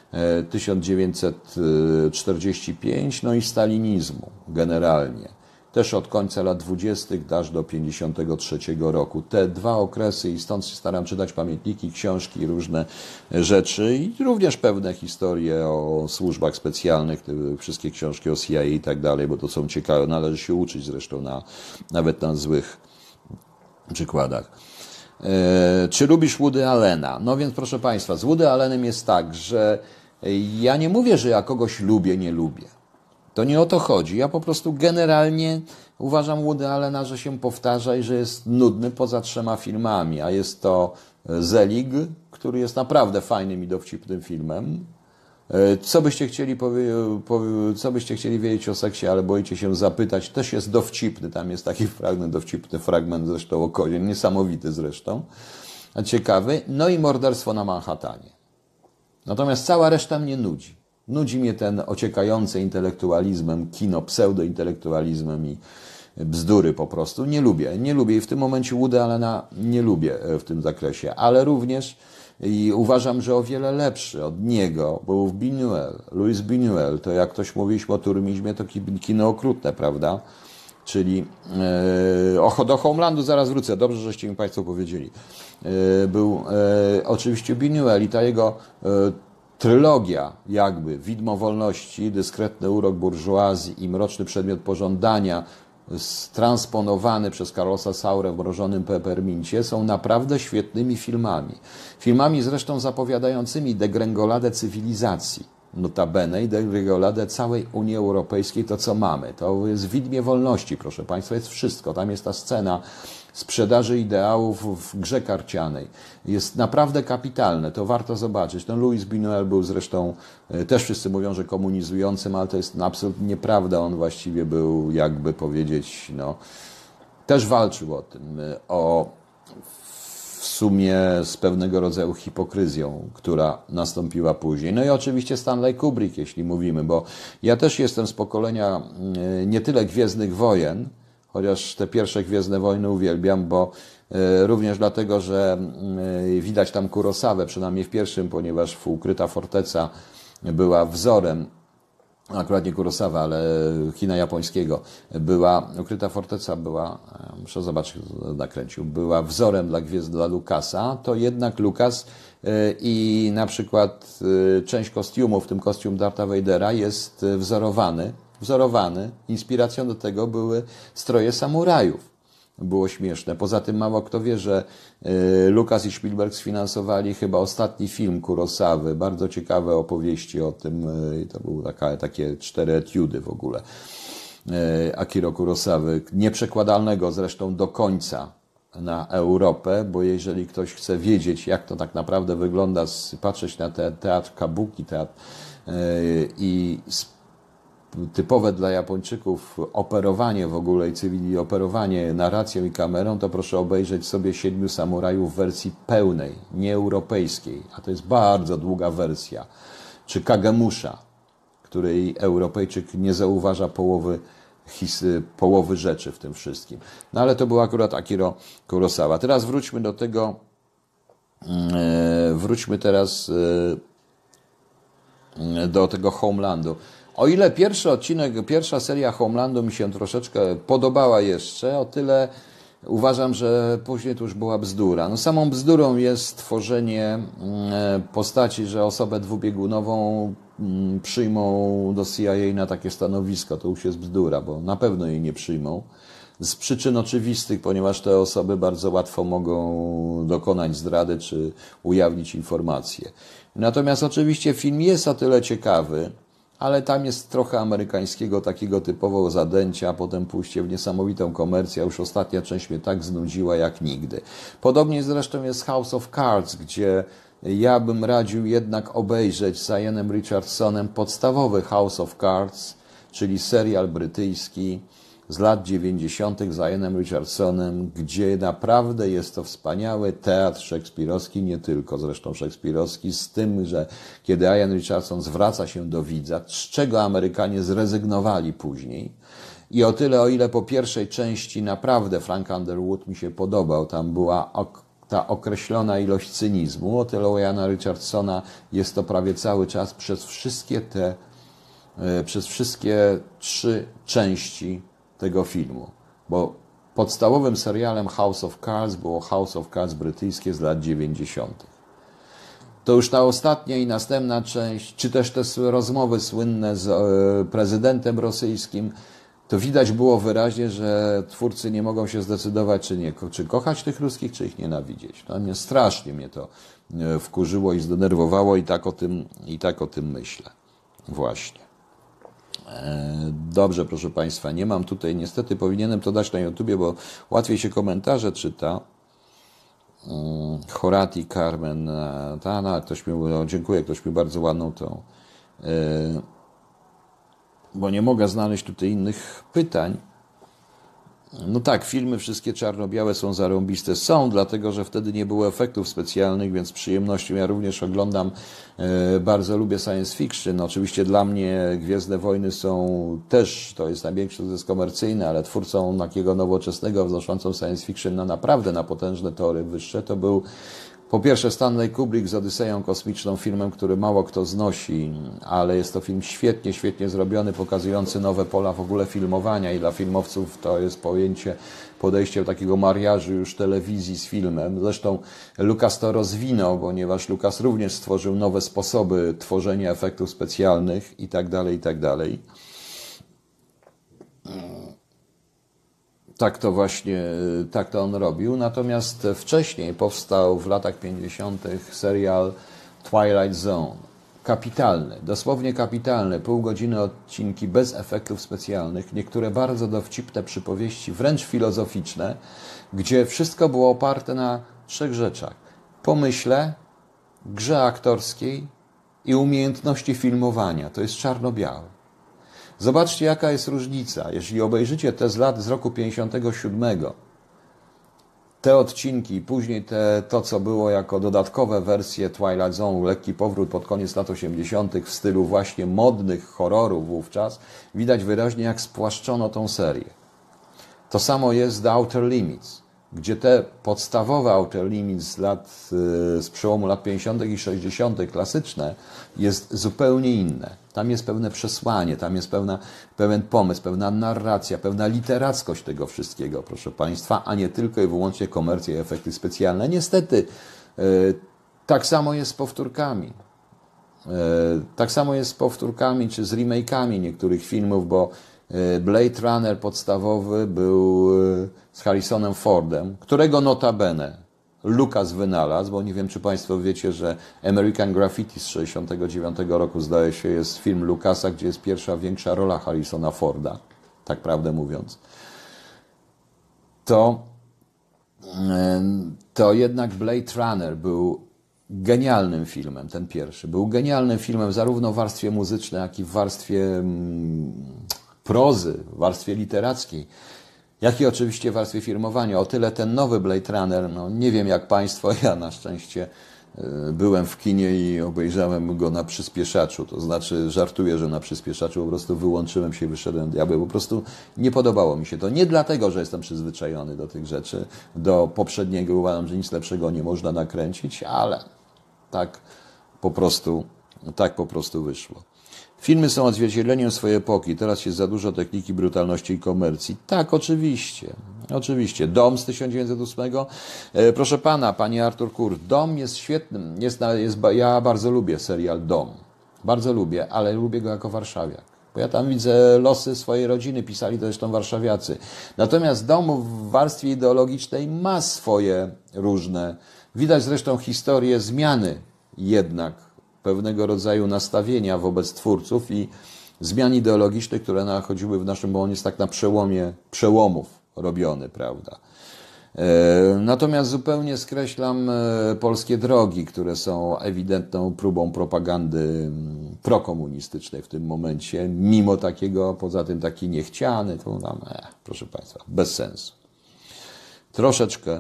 1945, no i stalinizmu generalnie. Też od końca lat 20. aż do 1953 roku. Te 2 okresy i stąd się staram czytać pamiętniki, książki, różne rzeczy i również pewne historie o służbach specjalnych, te wszystkie książki o CIA i tak dalej, bo to są ciekawe, należy się uczyć zresztą nawet na złych przykładach. Czy lubisz Woody Allena? No więc proszę Państwa, z Woody Allenem jest tak, że ja nie mówię, że ja kogoś lubię, nie lubię. To nie o to chodzi. Ja po prostu generalnie uważam Woody Allena, że się powtarza i że jest nudny poza 3 filmami, a jest to Zelig, który jest naprawdę fajnym i dowcipnym filmem. Co byście chcieli wiedzieć o seksie, ale boicie się zapytać, też jest dowcipny. Tam jest taki dowcipny fragment zresztą o kozie, niesamowity zresztą, ciekawy. No i Morderstwo na Manhattanie. Natomiast cała reszta mnie nudzi. Nudzi mnie ten ociekający intelektualizmem kino, pseudointelektualizmem i bzdury po prostu. Nie lubię i w tym momencie Woody Allena nie lubię w tym zakresie, ale również i uważam, że o wiele lepszy od niego był Buñuel, Luis Buñuel. To jak ktoś mówiliśmy o turmizmie, to kino okrutne, prawda? Czyli do Homelandu zaraz wrócę, dobrze, żeście mi Państwo powiedzieli. Był oczywiście Buñuel i ta jego trylogia jakby Widmo Wolności, Dyskretny urok burżuazji i Mroczny przedmiot pożądania transponowany przez Carlosa Saurę w Mrożonym Pepermincie są naprawdę świetnymi filmami. Filmami zresztą zapowiadającymi degrengoladę cywilizacji. Notabene i degrengoladę całej Unii Europejskiej, to co mamy. To jest w Widmie Wolności, proszę Państwa, jest wszystko. Tam jest ta scena sprzedaży ideałów w grze karcianej. Jest naprawdę kapitalne, to warto zobaczyć. Ten Luis Buñuel był zresztą, też wszyscy mówią, że komunizującym, ale to jest absolutnie nieprawda. On właściwie był, jakby powiedzieć, no, też walczył o tym, w sumie z pewnego rodzaju hipokryzją, która nastąpiła później. No i oczywiście Stanley Kubrick, jeśli mówimy, bo ja też jestem z pokolenia nie tyle Gwiezdnych Wojen, chociaż te pierwsze Gwiezdne Wojny uwielbiam, bo również dlatego, że widać tam Kurosawę, przynajmniej w pierwszym, ponieważ Ukryta Forteca była wzorem, akurat nie Kurosawa, ale kina japońskiego, Ukryta Forteca była, muszę zobaczyć, nakręcił, była wzorem dla Lucasa, to jednak Lucas i na przykład część kostiumów, w tym kostium Dartha Vadera jest wzorowany. Inspiracją do tego były stroje samurajów. Było śmieszne. Poza tym mało kto wie, że Lucas i Spielberg sfinansowali chyba ostatni film Kurosawy. Bardzo ciekawe opowieści o tym. To były takie 4 etiudy w ogóle. Akiro Kurosawy. Nieprzekładalnego zresztą do końca na Europę, bo jeżeli ktoś chce wiedzieć, jak to tak naprawdę wygląda, patrzeć na teatr kabuki, i typowe dla Japończyków operowanie w ogóle i operowanie narracją i kamerą, to proszę obejrzeć sobie 7 samurajów w wersji pełnej, nie europejskiej, a to jest bardzo długa wersja, czy Kagemusha, której Europejczyk nie zauważa połowy rzeczy w tym wszystkim. No ale to był akurat Akiro Kurosawa. Teraz wróćmy do tego, do tego Homelandu. O ile pierwszy odcinek, pierwsza seria Homelandu mi się troszeczkę podobała jeszcze, o tyle uważam, że później to już była bzdura. No samą bzdurą jest tworzenie postaci, że osobę dwubiegunową przyjmą do CIA na takie stanowisko. To już jest bzdura, bo na pewno jej nie przyjmą. Z przyczyn oczywistych, ponieważ te osoby bardzo łatwo mogą dokonać zdrady czy ujawnić informacje. Natomiast oczywiście film jest o tyle ciekawy, ale tam jest trochę amerykańskiego takiego typowo zadęcia, a potem pójście w niesamowitą komercję. Już ostatnia część mnie tak znudziła jak nigdy. Podobnie zresztą jest House of Cards, gdzie ja bym radził jednak obejrzeć z Ianem Richardsonem podstawowy House of Cards, czyli serial brytyjski z lat 90. z Ianem Richardsonem, gdzie naprawdę jest to wspaniały teatr szekspirowski, nie tylko zresztą szekspirowski, z tym, że kiedy Ian Richardson zwraca się do widza, z czego Amerykanie zrezygnowali później. I o tyle, o ile po pierwszej części naprawdę Frank Underwood mi się podobał, tam była ta określona ilość cynizmu, o tyle u Iana Richardsona jest to prawie cały czas przez wszystkie 3 części tego filmu, bo podstawowym serialem House of Cards było House of Cards brytyjskie z lat 90. To już ta ostatnia i następna część, czy też te rozmowy słynne z prezydentem rosyjskim, to widać było wyraźnie, że twórcy nie mogą się zdecydować, czy kochać tych ruskich, czy ich nienawidzieć. No, strasznie mnie to wkurzyło i zdenerwowało i tak o tym myślę. Właśnie. Dobrze, proszę Państwa, nie mam tutaj, niestety powinienem to dać na YouTubie, bo łatwiej się komentarze czyta. Horati, Carmen, ktoś mi, dziękuję, ktoś mi bardzo ładną tą, bo nie mogę znaleźć tutaj innych pytań. No tak, filmy wszystkie czarno-białe są zarąbiste. Są, dlatego że wtedy nie było efektów specjalnych, więc z przyjemnością ja również oglądam, bardzo lubię science fiction. Oczywiście dla mnie Gwiezdne Wojny są też, to jest największy sukces komercyjny, ale twórcą takiego nowoczesnego, wznoszącą science fiction na naprawdę na potężne tory wyższe, to był po pierwsze Stanley Kubrick z Odyseją Kosmiczną, filmem, który mało kto znosi, ale jest to film świetnie, świetnie zrobiony, pokazujący nowe pola w ogóle filmowania i dla filmowców to jest podejście takiego mariażu już telewizji z filmem. Zresztą Lucas to rozwinął, ponieważ Lucas również stworzył nowe sposoby tworzenia efektów specjalnych i tak dalej, i tak dalej. Tak to on robił. Natomiast wcześniej powstał w latach 50. serial Twilight Zone. Kapitalny, dosłownie kapitalny, pół godziny odcinki bez efektów specjalnych, niektóre bardzo dowcipne przypowieści, wręcz filozoficzne, gdzie wszystko było oparte na 3 rzeczach. Pomyśle, grze aktorskiej i umiejętności filmowania. To jest czarno-białe. Zobaczcie, jaka jest różnica. Jeśli obejrzycie te z roku 57, te odcinki, później to, co było jako dodatkowe wersje Twilight Zone, lekki powrót pod koniec lat 80. w stylu właśnie modnych horrorów wówczas, widać wyraźnie, jak spłaszczono tą serię. To samo jest The Outer Limits, gdzie te podstawowe Outer Limits z przełomu lat 50. i 60. klasyczne jest zupełnie inne. Tam jest pewne przesłanie, tam jest pewien pomysł, pewna narracja, pewna literackość tego wszystkiego, proszę Państwa, a nie tylko i wyłącznie komercja i efekty specjalne. Niestety, tak samo jest z powtórkami. Tak samo jest z powtórkami czy z remake'ami niektórych filmów, bo Blade Runner podstawowy był z Harrisonem Fordem, którego notabene Lucas wynalazł, bo nie wiem, czy Państwo wiecie, że American Graffiti z 1969 roku, zdaje się, jest film Lucasa, gdzie jest pierwsza większa rola Harrisona Forda, tak prawdę mówiąc. To jednak Blade Runner był genialnym filmem, ten pierwszy. Był genialnym filmem zarówno w warstwie muzycznej, jak i w warstwie prozy, w warstwie literackiej, jak i oczywiście w warstwie filmowania. O tyle ten nowy Blade Runner, no nie wiem jak Państwo, ja na szczęście byłem w kinie i obejrzałem go na przyspieszaczu, to znaczy żartuję, że na przyspieszaczu, po prostu wyłączyłem się, wyszedłem diabeł, po prostu nie podobało mi się to. Nie dlatego, że jestem przyzwyczajony do tych rzeczy, do poprzedniego uważam, że nic lepszego nie można nakręcić, ale tak po prostu wyszło. Filmy są odzwierciedleniem swojej epoki. Teraz jest za dużo techniki, brutalności i komercji. Tak, oczywiście. Oczywiście. Dom z 1908. Proszę pana, panie Artur Kurt, Dom jest świetnym. Ja bardzo lubię serial Dom. Bardzo lubię, ale lubię go jako warszawiak. Bo ja tam widzę losy swojej rodziny, pisali to zresztą warszawiacy. Natomiast Dom w warstwie ideologicznej ma swoje różne. Widać zresztą historię zmiany jednak pewnego rodzaju nastawienia wobec twórców i zmian ideologicznych, które nachodziły w naszym, bo on jest tak na przełomie przełomów robiony, prawda. Natomiast zupełnie skreślam Polskie Drogi, które są ewidentną próbą propagandy prokomunistycznej w tym momencie, mimo takiego, poza tym taki niechciany, to tam, proszę Państwa, bez sensu. Troszeczkę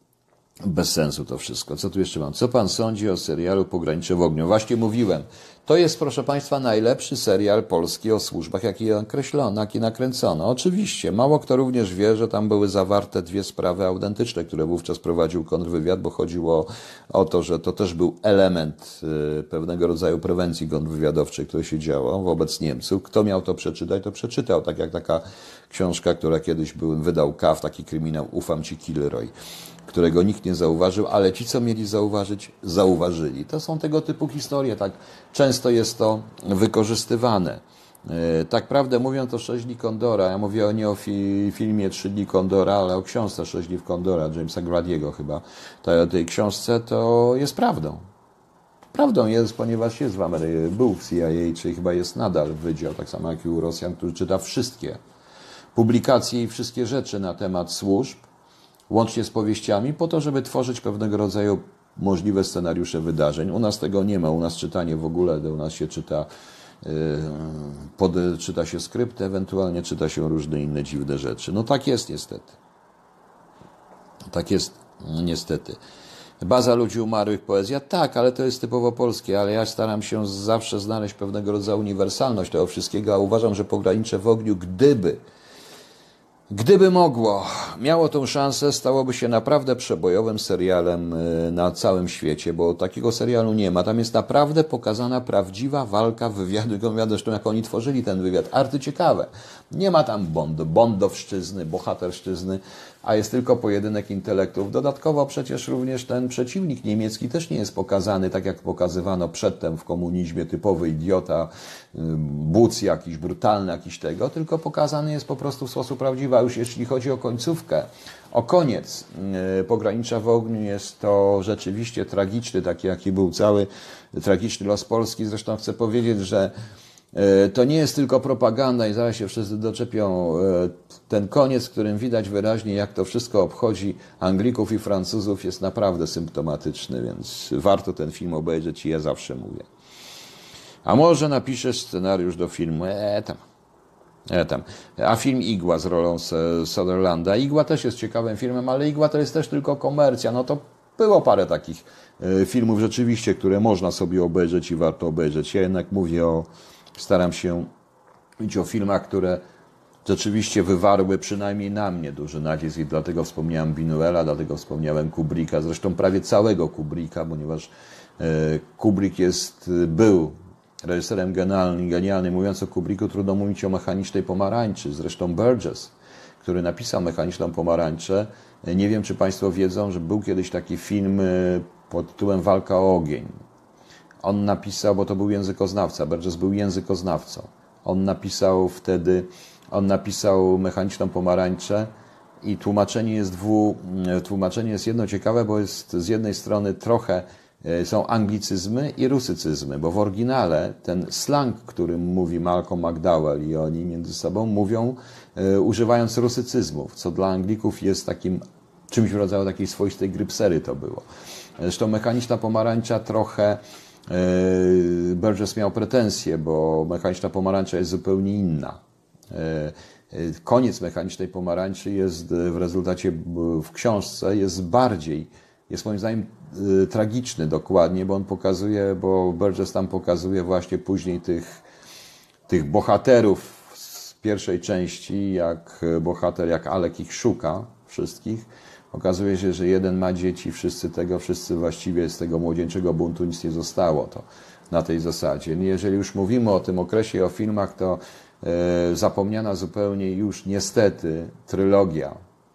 bez sensu to wszystko. Co tu jeszcze mam? Co Pan sądzi o serialu Pogranicze w ogniu? Właśnie mówiłem. To jest, proszę Państwa, najlepszy serial polski o służbach, jaki nakręcono. Oczywiście. Mało kto również wie, że tam były zawarte 2 sprawy autentyczne, które wówczas prowadził kontrwywiad, bo chodziło o to, że to też był element pewnego rodzaju prewencji kontrwywiadowczej, która się działa wobec Niemców. Kto miał to przeczytać, to przeczytał. Tak jak taka książka, która kiedyś wydał KAF, taki kryminał Ufam Ci Kilroy, którego nikt nie zauważył, ale ci, co mieli zauważyć, zauważyli. To są tego typu historie, tak często jest to wykorzystywane. Tak prawdę mówiąc, to 6 dni Kondora, ja mówię nie o filmie 3 dni Kondora, ale o książce 6 dni Kondora, Jamesa Grady'ego chyba, tej książce, to jest prawdą. Prawdą jest, ponieważ jest w Ameryce, był w CIA, czy chyba jest nadal wydział, tak samo jak i u Rosjan, który czyta wszystkie publikacje i wszystkie rzeczy na temat służb, łącznie z powieściami, po to, żeby tworzyć pewnego rodzaju możliwe scenariusze wydarzeń. U nas tego nie ma, u nas czytanie w ogóle, u nas się czyta czyta się skrypty, ewentualnie czyta się różne inne dziwne rzeczy. No tak jest niestety. Tak jest niestety. Baza ludzi umarłych, poezja, tak, ale to jest typowo polskie, ale ja staram się zawsze znaleźć pewnego rodzaju uniwersalność tego wszystkiego, a uważam, że Pogranicze w ogniu, gdyby mogło, miało tą szansę, stałoby się naprawdę przebojowym serialem na całym świecie, bo takiego serialu nie ma. Tam jest naprawdę pokazana prawdziwa walka wywiadu, zresztą jak oni tworzyli ten wywiad, arcyciekawe. Nie ma tam bondowszczyzny, bohaterszczyzny, a jest tylko pojedynek intelektów. Dodatkowo przecież również ten przeciwnik niemiecki też nie jest pokazany tak, jak pokazywano przedtem w komunizmie, typowy idiota, buc jakiś, brutalny jakiś tego, tylko pokazany jest po prostu w sposób prawdziwy. A już jeśli chodzi o końcówkę, o koniec Pogranicza w ogniu, jest to rzeczywiście tragiczny, taki jaki był cały tragiczny los Polski. Zresztą chcę powiedzieć, że to nie jest tylko propaganda i zaraz się wszyscy doczepią. Ten koniec, w którym widać wyraźnie, jak to wszystko obchodzi Anglików i Francuzów, jest naprawdę symptomatyczny, więc warto ten film obejrzeć i ja zawsze mówię. A może napiszesz scenariusz do filmu? Tam. A film Igła z rolą Sutherlanda. Igła też jest ciekawym filmem, ale Igła to jest też tylko komercja. No to było parę takich filmów rzeczywiście, które można sobie obejrzeć i warto obejrzeć. Ja jednak staram się mówić o filmach, które rzeczywiście wywarły przynajmniej na mnie duży nacisk i dlatego wspomniałem Buñuela, dlatego wspomniałem Kubricka, zresztą prawie całego Kubricka, ponieważ Kubrick był reżyserem genialnym. Mówiąc o Kubricku, trudno mówić o Mechanicznej pomarańczy. Zresztą Burgess, który napisał Mechaniczną pomarańczę, nie wiem, czy Państwo wiedzą, że był kiedyś taki film pod tytułem Walka o ogień. On napisał, bo to był językoznawca, Burgess był językoznawcą. On napisał Mechaniczną pomarańczę i tłumaczenie jest jedno ciekawe, bo jest z jednej strony trochę są anglicyzmy i rusycyzmy, bo w oryginale ten slang, którym mówi Malcolm McDowell i oni między sobą mówią, używając rusycyzmów, co dla Anglików jest takim czymś w rodzaju takiej swoistej grypsery to było. Zresztą Mechaniczna pomarańcza trochę Burgess miał pretensje, bo Mechaniczna pomarańcza jest zupełnie inna. Koniec Mechanicznej pomarańczy jest w rezultacie w książce jest moim zdaniem tragiczny dokładnie, bo Burgess tam pokazuje właśnie później tych bohaterów z pierwszej części, jak Alek ich szuka wszystkich. Okazuje się, że jeden ma dzieci, wszyscy właściwie z tego młodzieńczego buntu nic nie zostało. To na tej zasadzie. Jeżeli już mówimy o tym okresie, o filmach, to zapomniana zupełnie już niestety trylogia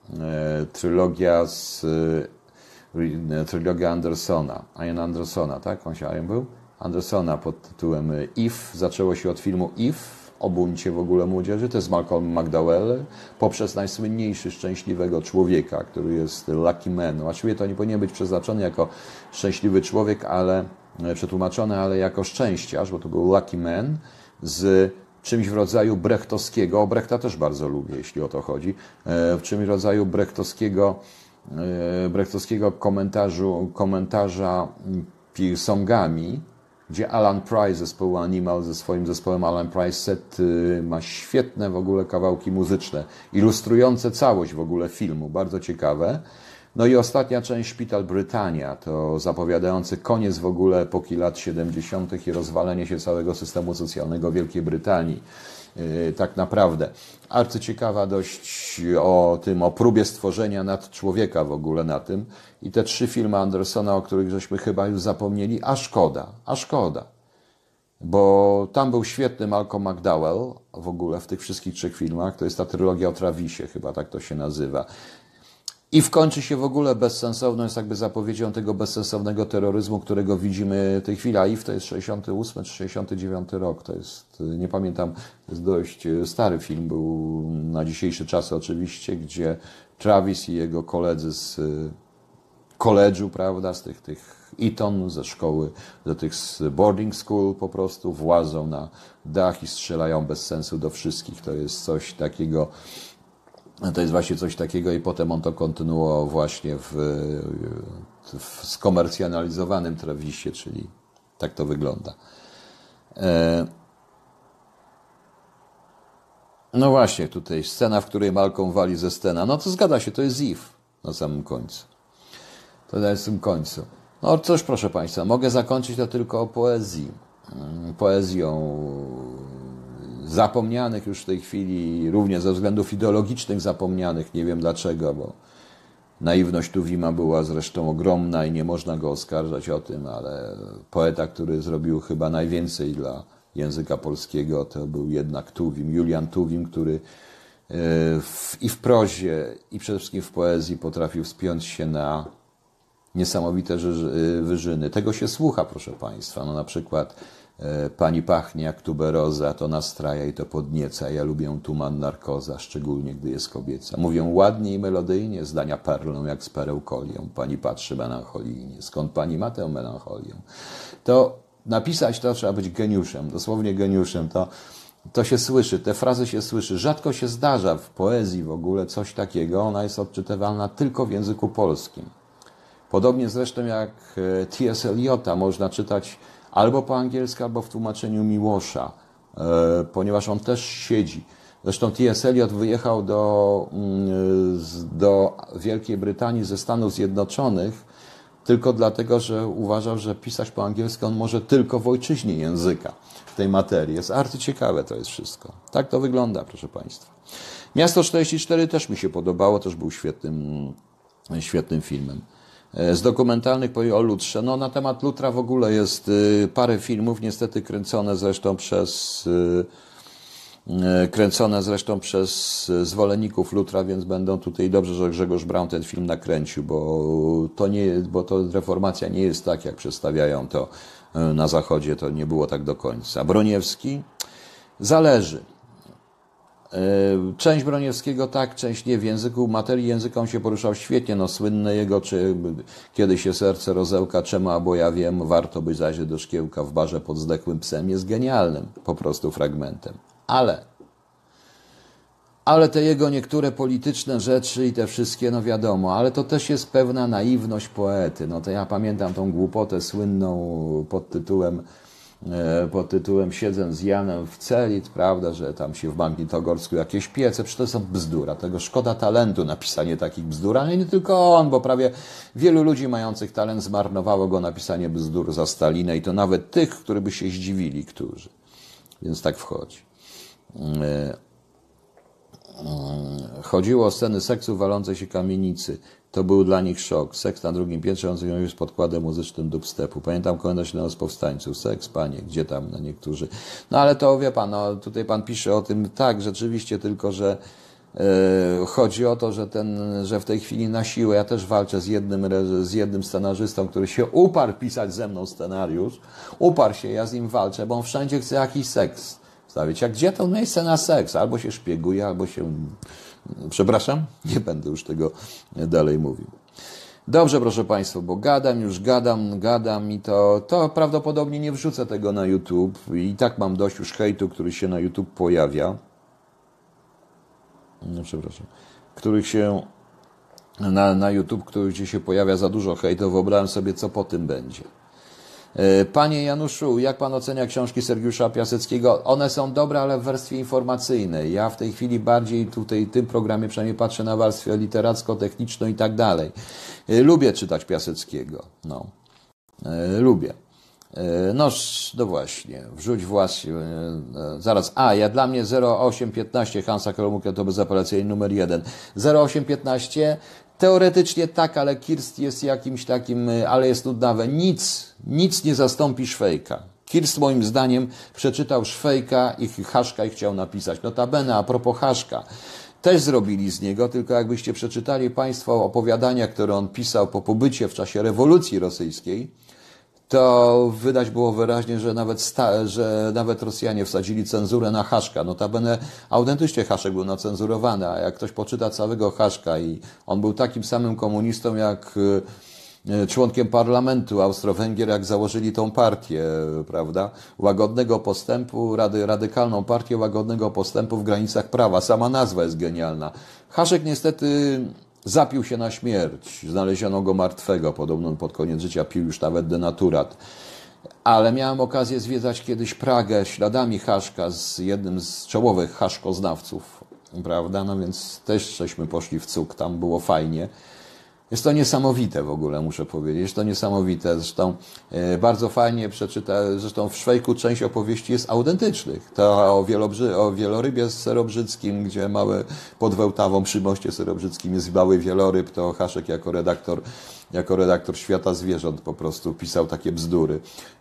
Andersona, Ian Andersona, tak? On się Ian był? Andersona pod tytułem If. Zaczęło się od filmu If, o buncie w ogóle młodzieży. To jest Malcolm McDowell poprzez najsłynniejszy szczęśliwego człowieka, który jest Lucky Man. Właściwie to nie powinien być przeznaczony jako szczęśliwy człowiek, przetłumaczony, ale jako szczęściarz, bo to był Lucky Man z czymś w rodzaju brechtowskiego. O Brechta też bardzo lubię, jeśli o to chodzi. W czymś w rodzaju brechtowskiego komentarza Songami, gdzie Alan Price, zespołu Animal, ze swoim zespołem Alan Price Set ma świetne w ogóle kawałki muzyczne, ilustrujące całość w ogóle filmu, bardzo ciekawe. No i ostatnia część, Szpital Brytania, to zapowiadający koniec w ogóle epoki lat 70. i rozwalenie się całego systemu socjalnego Wielkiej Brytanii. Tak naprawdę. Arcyciekawa dość o próbie stworzenia nadczłowieka w ogóle na tym. I te 3 filmy Andersona, o których żeśmy chyba już zapomnieli, a szkoda. Bo tam był świetny Malcolm McDowell w ogóle w tych wszystkich 3 filmach. To jest ta trylogia o Travisie, chyba tak to się nazywa. I wkończy się w ogóle bezsensowną, jest jakby zapowiedzią tego bezsensownego terroryzmu, którego widzimy w tej chwili. A IF to jest 68 czy 69 rok, to jest, nie pamiętam, to jest dość stary film, był na dzisiejsze czasy oczywiście, gdzie Travis i jego koledzy z college'u, prawda, z tych Eton, ze szkoły, z boarding school po prostu włazą na dach i strzelają bez sensu do wszystkich. To jest coś takiego. To jest właśnie coś takiego i potem on to kontynuował właśnie w skomercjalizowanym Travisie, czyli tak to wygląda. No właśnie, tutaj scena, w której Malcolm wali ze Stena. No to zgadza się, to jest Eve na samym końcu. To jest w tym końcu. No cóż, proszę Państwa, mogę zakończyć to tylko o poezji. Poezją zapomnianych już w tej chwili, również ze względów ideologicznych zapomnianych, nie wiem dlaczego, bo naiwność Tuwima była zresztą ogromna i nie można go oskarżać o tym, ale poeta, który zrobił chyba najwięcej dla języka polskiego, to był jednak Tuwim, Julian Tuwim, który i w prozie, i przede wszystkim w poezji potrafił wspiąć się na niesamowite wyżyny. Tego się słucha, proszę Państwa. No na przykład pani pachnie jak tuberoza, to nastraja i to podnieca. Ja lubię tuman narkoza, szczególnie gdy jest kobieca. Mówią ładnie i melodyjnie, zdania perlą jak z perełkolią. Pani patrzy melancholijnie. Skąd pani ma tę melancholię? To napisać to trzeba być geniuszem, dosłownie geniuszem. To się słyszy, te frazy się słyszy. Rzadko się zdarza w poezji w ogóle coś takiego. Ona jest odczytywalna tylko w języku polskim. Podobnie zresztą jak T.S. Eliota można czytać albo po angielsku, albo w tłumaczeniu Miłosza, ponieważ on też siedzi. Zresztą T.S. Eliot wyjechał do Wielkiej Brytanii ze Stanów Zjednoczonych tylko dlatego, że uważał, że pisać po angielsku on może tylko w ojczyźnie języka w tej materii. Jest arcyciekawe to jest wszystko. Tak to wygląda, proszę Państwa. Miasto 44 też mi się podobało, też był świetnym filmem. Z dokumentalnych powiem o Lutrze. No, na temat Lutra w ogóle jest parę filmów, niestety kręcone zresztą przez zwolenników Lutra, więc będą tutaj dobrze, że Grzegorz Braun ten film nakręcił, bo to reformacja nie jest tak, jak przedstawiają to na Zachodzie, to nie było tak do końca. Broniewski? Zależy. Część Broniewskiego tak, część nie. W języku, materii języka on się poruszał świetnie. No słynne jego, czy kiedy się serce rozełka, czemu, bo ja wiem, warto by zajrzeć do szkiełka w barze pod zdechłym psem, jest genialnym po prostu fragmentem. Ale te jego niektóre polityczne rzeczy i te wszystkie, no wiadomo, ale to też jest pewna naiwność poety. No to ja pamiętam tą głupotę słynną pod tytułem Siedzę z Janem w celi, prawda, że tam się w Magnitogorsku jakieś piece, przecież to są bzdura. Tego szkoda talentu napisanie takich bzdur, ale nie tylko on, bo prawie wielu ludzi mających talent zmarnowało go napisanie bzdur za Stalina i to nawet tych, którzy by się zdziwili, którzy. Więc tak wchodzi. Chodziło o sceny seksu w walącej się kamienicy. To był dla nich szok. Seks na drugim piętrze, on zrobił z podkładem muzycznym dubstepu. Pamiętam komentarz z powstańców. Seks, panie, gdzie tam no niektórzy. No ale to wie pan, no, tutaj pan pisze o tym tak, rzeczywiście, tylko że chodzi o to, że w tej chwili na siłę, ja też walczę z jednym scenarzystą, który się uparł pisać ze mną scenariusz. Uparł się, ja z nim walczę, bo on wszędzie chce jakiś seks stawić. A gdzie to miejsce na seks? Albo się szpieguje, albo się... Przepraszam? Nie będę już tego dalej mówił. Dobrze, proszę Państwa, bo gadam i to prawdopodobnie nie wrzucę tego na YouTube. I tak mam dość już hejtu, który się na YouTube pojawia. No, przepraszam. Których się na YouTube, gdzie się pojawia za dużo hejtu, wyobrażam sobie, co po tym będzie. Panie Januszu, jak pan ocenia książki Sergiusza Piaseckiego? One są dobre, ale w wersji informacyjnej. Ja w tej chwili bardziej tutaj w tym programie przynajmniej patrzę na warstwę literacko-techniczną i tak dalej. Lubię czytać Piaseckiego. No. Lubię. No właśnie, wrzuć właśnie. Zaraz. Dla mnie 0815 Hansa Kromuka to bezapelacyjny numer 1. 0815 teoretycznie tak, ale Kirst jest jakimś takim, ale jest nudnawe. Nic nie zastąpi Szwejka. Kirst moim zdaniem przeczytał Szwejka i Haszka i chciał napisać. Notabene, a propos Haszka, też zrobili z niego, tylko jakbyście przeczytali Państwo opowiadania, które on pisał po pobycie w czasie rewolucji rosyjskiej, to widać było wyraźnie, że nawet Rosjanie wsadzili cenzurę na Haszka. Notabene autentycznie Haszek był nacenzurowany, a jak ktoś poczyta całego Haszka i on był takim samym komunistą jak członkiem parlamentu Austro-Węgier, jak założyli tą partię, prawda? Łagodnego postępu, radykalną partię łagodnego postępu w granicach prawa. Sama nazwa jest genialna. Haszek niestety zapił się na śmierć. Znaleziono go martwego. Podobno pod koniec życia pił już nawet denaturat. ale miałem okazję zwiedzać kiedyś Pragę śladami Haszka z jednym z czołowych haszkoznawców, prawda? No więc też żeśmy poszli w cuk, tam było fajnie. Jest to niesamowite w ogóle, muszę powiedzieć. Jest to niesamowite. Zresztą bardzo fajnie przeczytać. Zresztą w Szwejku część opowieści jest autentycznych. To o wielorybie serobrzyckim, gdzie mały pod Wełtawą przy moście serobrzyckim jest mały wieloryb, to Haszek jako redaktor Świata Zwierząt po prostu pisał takie bzdury,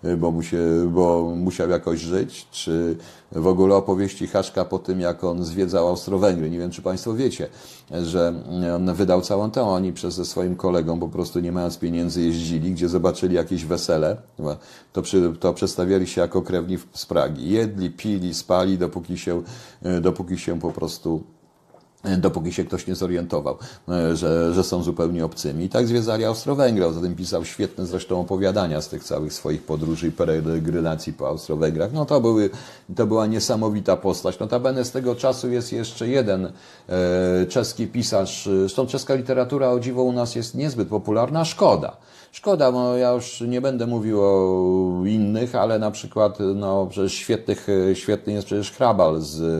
bo musiał jakoś żyć, czy w ogóle opowieści Haszka po tym, jak on zwiedzał Austro-Węgry. Nie wiem, czy Państwo wiecie, że on wydał całą tę, oni ze swoim kolegą po prostu nie mając pieniędzy jeździli, gdzie zobaczyli jakieś wesele, to przedstawiali się jako krewni z Pragi. Jedli, pili, spali, dopóki się po prostu dopóki się ktoś nie zorientował, że są zupełnie obcymi. I tak zwiedzali Austro-Węgry. Poza tym pisał świetne zresztą opowiadania z tych całych swoich podróży i peregrinacji po Austro-Węgrach. No to była niesamowita postać. Notabene z tego czasu jest jeszcze jeden czeski pisarz. Zresztą czeska literatura, o dziwo, u nas jest niezbyt popularna. Szkoda. Szkoda, bo ja już nie będę mówił o innych, ale na przykład przecież świetny jest przecież Hrabal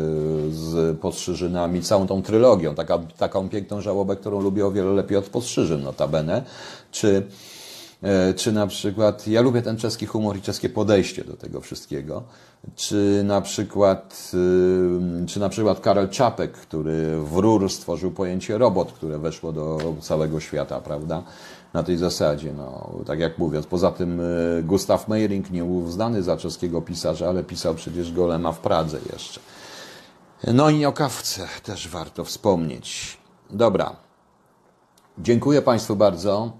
z Podstrzyżynami, całą tą trylogią, taką piękną żałobę, którą lubię o wiele lepiej od Podstrzyżyn notabene, czy na przykład, ja lubię ten czeski humor i czeskie podejście do tego wszystkiego, czy na przykład Karel Čapek, który w RUR stworzył pojęcie robot, które weszło do całego świata, prawda? Na tej zasadzie, tak jak mówiąc. Poza tym Gustav Meiring, nieuznany za czeskiego pisarza, ale pisał przecież Golema w Pradze jeszcze. No i o Kawce też warto wspomnieć. Dobra. Dziękuję Państwu bardzo.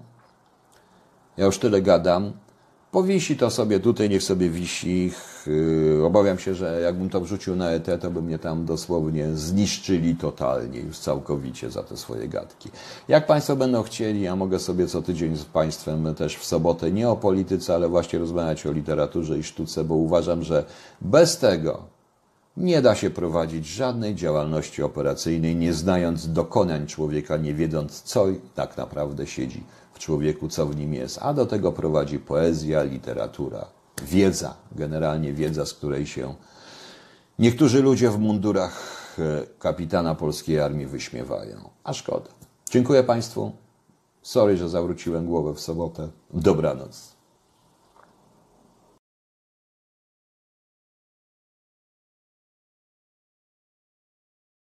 Ja już tyle gadam. Powisi to sobie tutaj, niech sobie wisi. Obawiam się, że jakbym to wrzucił na ET, to by mnie tam dosłownie zniszczyli totalnie, już całkowicie za te swoje gadki. Jak Państwo będą chcieli, ja mogę sobie co tydzień z Państwem też w sobotę nie o polityce, ale właśnie rozmawiać o literaturze i sztuce, bo uważam, że bez tego nie da się prowadzić żadnej działalności operacyjnej, nie znając dokonań człowieka, nie wiedząc, co tak naprawdę siedzi w człowieku, co w nim jest. A do tego prowadzi poezja, literatura, wiedza, generalnie wiedza, z której się niektórzy ludzie w mundurach kapitana polskiej armii wyśmiewają. A szkoda. Dziękuję Państwu. Sorry, że zawróciłem głowę w sobotę. Dobranoc.